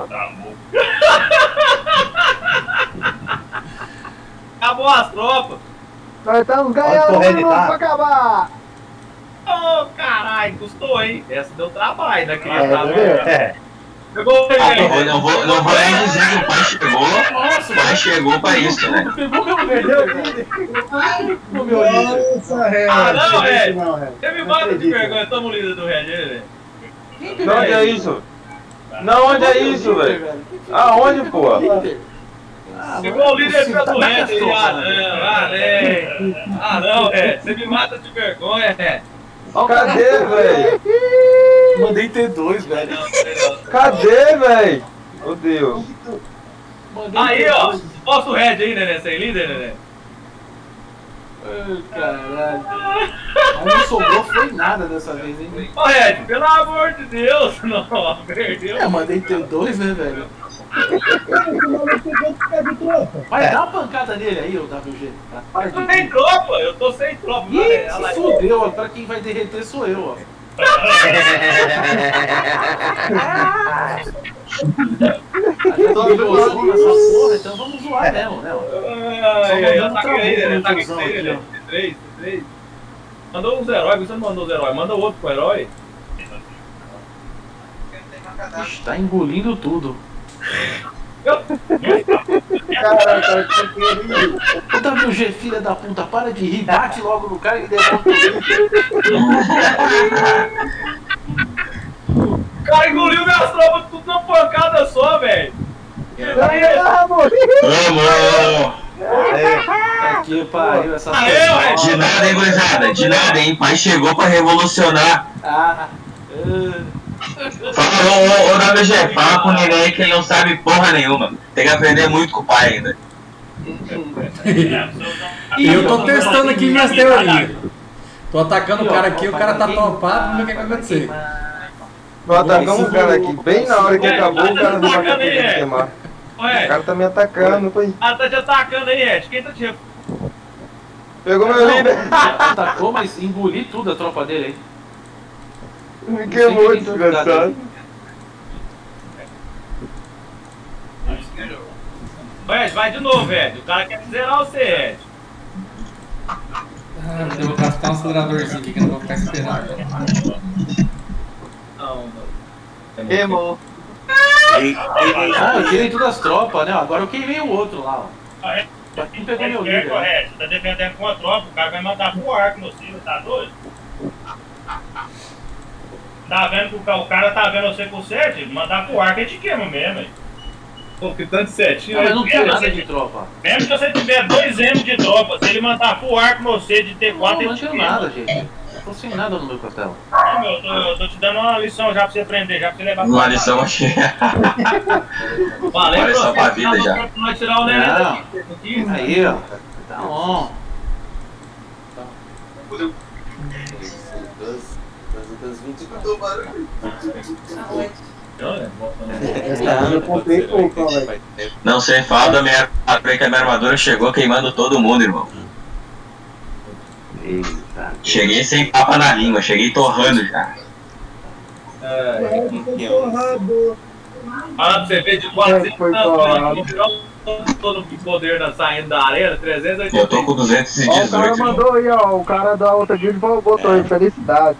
Acabou as tropas. Nós estamos ganhando um minuto pra acabar. Ô, oh, caralho, custou, hein? Essa deu trabalho, né? Queria É, trabalho. é. Pegou o Ah, não vou, não vou, não vou nem dizer que o pai chegou. Nossa, o pai chegou pra isso, né? Pegou meu líder. Pegou meu líder. Nossa, Red. Ah, não, Red. Não, Red. Você me mata de vergonha, tamo líder do Red, né? Não, onde é isso? Não, onde é isso, velho? Aonde, pô? Chegou o líder do Red aí. Ah, não, ah, não. Ah, não, Red. Você me mata de vergonha, Red. Cadê, velho? Mandei T dois, velho. Cadê, velho? Meu Deus. Aí, ó. Posta o Red aí, Nenê, sem líder, Nenê. Ai, caralho. Mas não sobrou foi nada dessa vez, hein? Ô, Red, pelo amor de Deus. Não, perdeu. É, mandei T dois, né, velho? Vai dar uma pancada nele aí, ô W G. Para Eu de tô sem tropa, eu tô sem tropa. Ih, se fudeu, agora quem vai derreter sou eu, ó. Tô nervoso nessa porra, então vamos zoar mesmo, né? Ai, ai, ataque aí, né? Ataque aí, né? três, três. Mandou uns heróis, você não mandou os heróis, manda outro pro herói. Ixi, tá engolindo tudo. Caraca, que querido. O W G, filha da puta, para de rir, bate logo no cara e devolve o cara engoliu minhas tropas tudo numa pancada só, velho. Vamos! Aqui, pariu, essa Aê, De nada, hein, gurizada? De nada, hein? Pai chegou pra revolucionar. Ah, uh... Fala, ô, ô, ô W G, fala com o Nenê que ele não sabe porra nenhuma. Tem que aprender muito com o pai ainda. E eu tô testando aqui minhas teorias. Tô atacando o cara aqui, o cara tá topado, vamos ver o que vai acontecer. Nós atacamos o cara aqui, bem na hora que acabou, o cara não vai conseguir queimar. O cara tá me atacando, foi. Ah, tá te atacando aí, Ed. Quem tá te... Pegou meu líder. Atacou, mas engoli tudo a tropa dele aí. Me queimou, desgraçado. Ed, vai de novo, Ed. O cara quer zerar você, Ed. Ah, eu vou craftar um aceleradorzinho aqui que eu não vou ficar esperando. Não, não. Queimou. Ah, eu tirei todas as tropas, né? Agora eu queimei o outro lá, ó. Ah, é? Quem pegou meu É líder? correto, você tá defendendo com a tropa, o cara vai mandar pro arco no cima, tá doido? Tá vendo que o ca- o cara tá vendo você com sete? Mandar pro arco, ele te queima mesmo, hein? Pô, que tanto de setinho. Não, mas não tem Mesmo nada se- de tropa. Mesmo que você tiver dois M de tropa, se ele mandar pro arco no C de T Não, quatro, não ele te tenho queima. nada, gente. Eu tô sem nada no meu castelo. Não, meu, eu tô, eu tô te dando uma lição já pra você aprender, já pra você levar Uma pra lição aqui. Valeu, Uma lição pra vida já. Vai tirar o Nenê Não. daqui. Aí, ó. Tá bom. Essa aqui eu comprei pouco, ó, velho. Não sei, fala da minha, que a minha armadura chegou queimando todo mundo, irmão. Eita. Cheguei sem papa na língua, cheguei torrando já. Ah, pra você ver de quatrocentos anos, todo o poder da saindo da arena, trezentos e oitenta. Eu tô com duzentos e Ó, o cara dezoito. irmão. mandou aí, ó. O cara da outra guild botou aí, felicidades.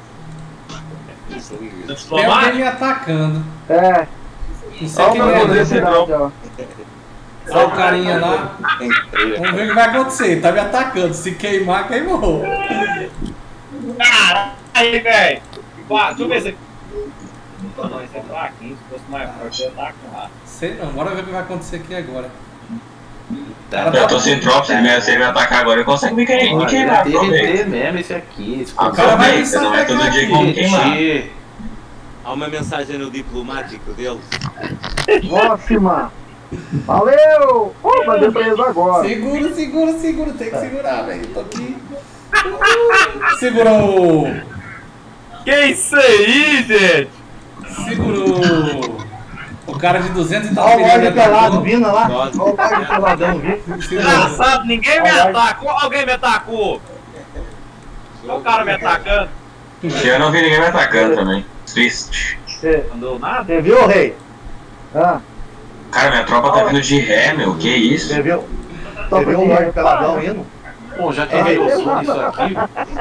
Tem alguém me atacando. É. Não sei Ó, quem o meu é. poder sem Felicidade, ó. Olha o carinha lá. Vamos ver o que vai acontecer. Tá me atacando. Se queimar, queimou. Caralho, velho. Deixa eu ver se aqui. Não, esse é fraquinho. Se fosse mais forte, eu ia atacar. Sei não. Bora ver o que vai acontecer aqui agora. Eu tô sem tropa, se ele me, se ele me atacar agora, ele consegue me queimar. Me queimar, T talvez. V T mesmo esse aqui. Esse Ah, cara vai talvez, não é todo dia que vão me queimar. Ih, Há uma mensagem no diplomático deles. Próxima. Valeu! Ô, mandei pra eles agora. Segura, segura, segura. Tem que segurar, velho. Tô aqui. Uh, segurou. Que isso aí, gente? Segurou. O cara de duzentos e tal Olha o Lorde me pelado atacou. vindo lá. Olha o Lorde peladão vindo. Engraçado, ninguém me atacou. Alguém me atacou. Olha o cara me atacando. Eu não vi ninguém me atacando também. Triste. Você Não deu nada? você viu, rei? Ah, Cara, minha tropa tá vindo de ré, meu. Que isso? você viu? Você viu o Lorde peladão indo? Pô, já que eu sou isso aqui.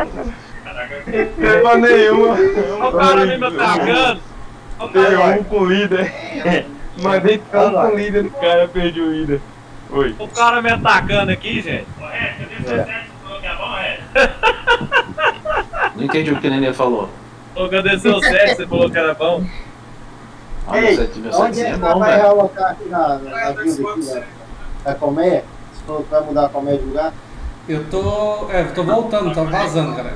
Tema nenhuma. Olha o cara me atacando. Olha o Peguei cara, um com o líder. Mandei tanto com o líder do cara, perdi o líder. Oi. o cara me atacando aqui, gente. Não entendi o que o Nenê falou. Ô, cadê seu sete? Você falou que era bom. Olha, Ei, sete mil onde setecentos é é que bom, vai velho. realocar aqui na, na guilda aqui, né? A colmeia? Você falou que vai mudar a colmeia de lugar? Eu tô. É, eu tô voltando, tô vazando, galera.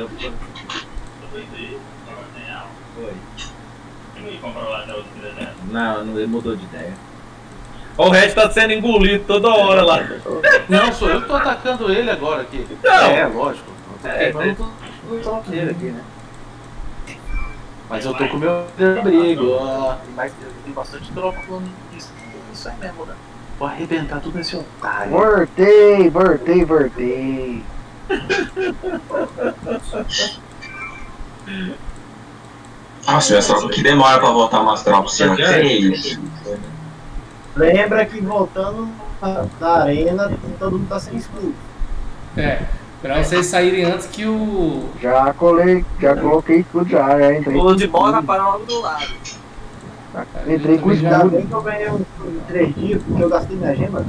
Não, não, ele mudou de ideia. O Red tá sendo engolido toda hora lá. Não, sou eu que tô atacando ele agora aqui. Não. É, lógico. Eu tô É, queimando tudo tudo dele aqui, né? Mas eu tô com o meu abrigo, ó. Tem, mais, tem bastante tropa falando isso. Isso aí mesmo, né? Vou arrebentar tudo esse otário. Voltei, voltei, voltei. Nossa, minhas tropas que demora pra voltar umas tropas, senhor. Que é isso? Lembra que voltando da arena, todo mundo tá sem escudo. É, pra vocês saírem antes que o. Já colei, já coloquei tudo já, já entrei. Pulou de bola para logo do lado. Entrei com Ainda escudo. bem que eu ganhei um escudo em três dias, porque eu gastei minha gema.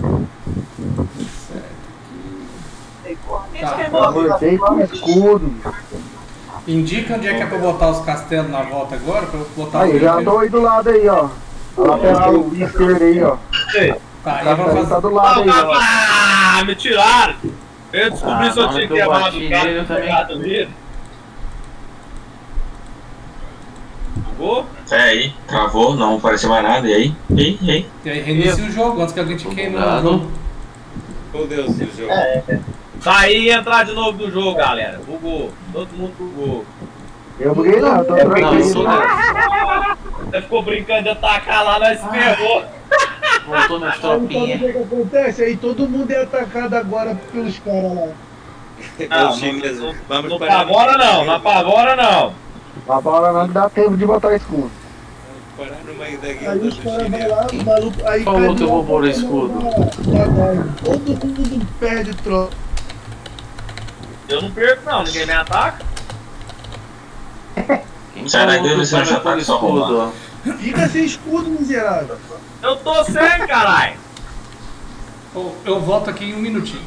Tá. Voltei com escudo. Indica onde é que é pra botar os castelos na volta agora, pra eu botar Aí, o. já tô aí do lado aí, ó. A lateral esquerda aí, ó. Tá, O eu vou castelo fazer. tá do lado aí, ó. Ah, me tiraram! Eu descobri Ah, se eu não, tinha é que que ter eu amado bati o cara nele e também. pegado nele. Bugou? É aí, travou, não apareceu mais nada. E aí? E aí? E aí? E aí reinicia o jogo antes que alguém te queime no jogo. Meu Deus do jogo. É, Sair e entrar de novo do jogo, galera. Bugou. Todo mundo bugou. Eu buguei não, eu tô Não, eu tranquilo. sou nessa. Você ficou brincando de atacar lá, nós se ferrou. Voltou minhas Sabe o que tropinhas. acontece? Aí todo mundo é atacado agora pelos caras lá. Não, Chineses, não, vamos não parar apavora no- não, não apavora não. A bola não dá tempo de botar escudo. Parar no meio da Aí guilda os do caras vão chinês. lá, o maluco. Aí Falou cai que eu de vou lá, pôr vai escudo. tomar bagagem. Todo mundo perde tropa. Eu não perco não, ninguém me ataca. Quem Sai da falou que guilda, o senão cara já vai tá pôr só escudo, roubar. ó. Fica sem escudo, miserável. Eu tô sem, caralho. Eu, eu volto aqui em um minutinho.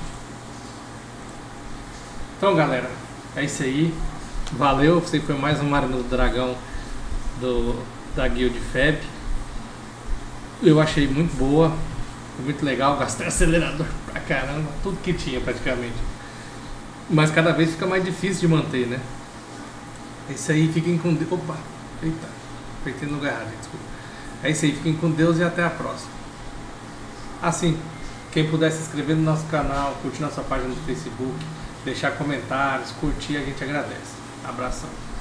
Então, galera, é isso aí. Valeu. Você foi mais um Marino do Dragão do, da Guild F E B. Eu achei muito boa. Foi muito legal. Gastei acelerador pra caramba. Tudo que tinha praticamente. Mas cada vez fica mais difícil de manter, né? É isso aí. Fiquem com Deus. Opa! Eita. Apertei no lugar errado, desculpa. É isso aí. Fiquem com Deus e até a próxima. Assim, quem puder se inscrever no nosso canal, curtir nossa página no Facebook, deixar comentários, curtir, a gente agradece. Abração.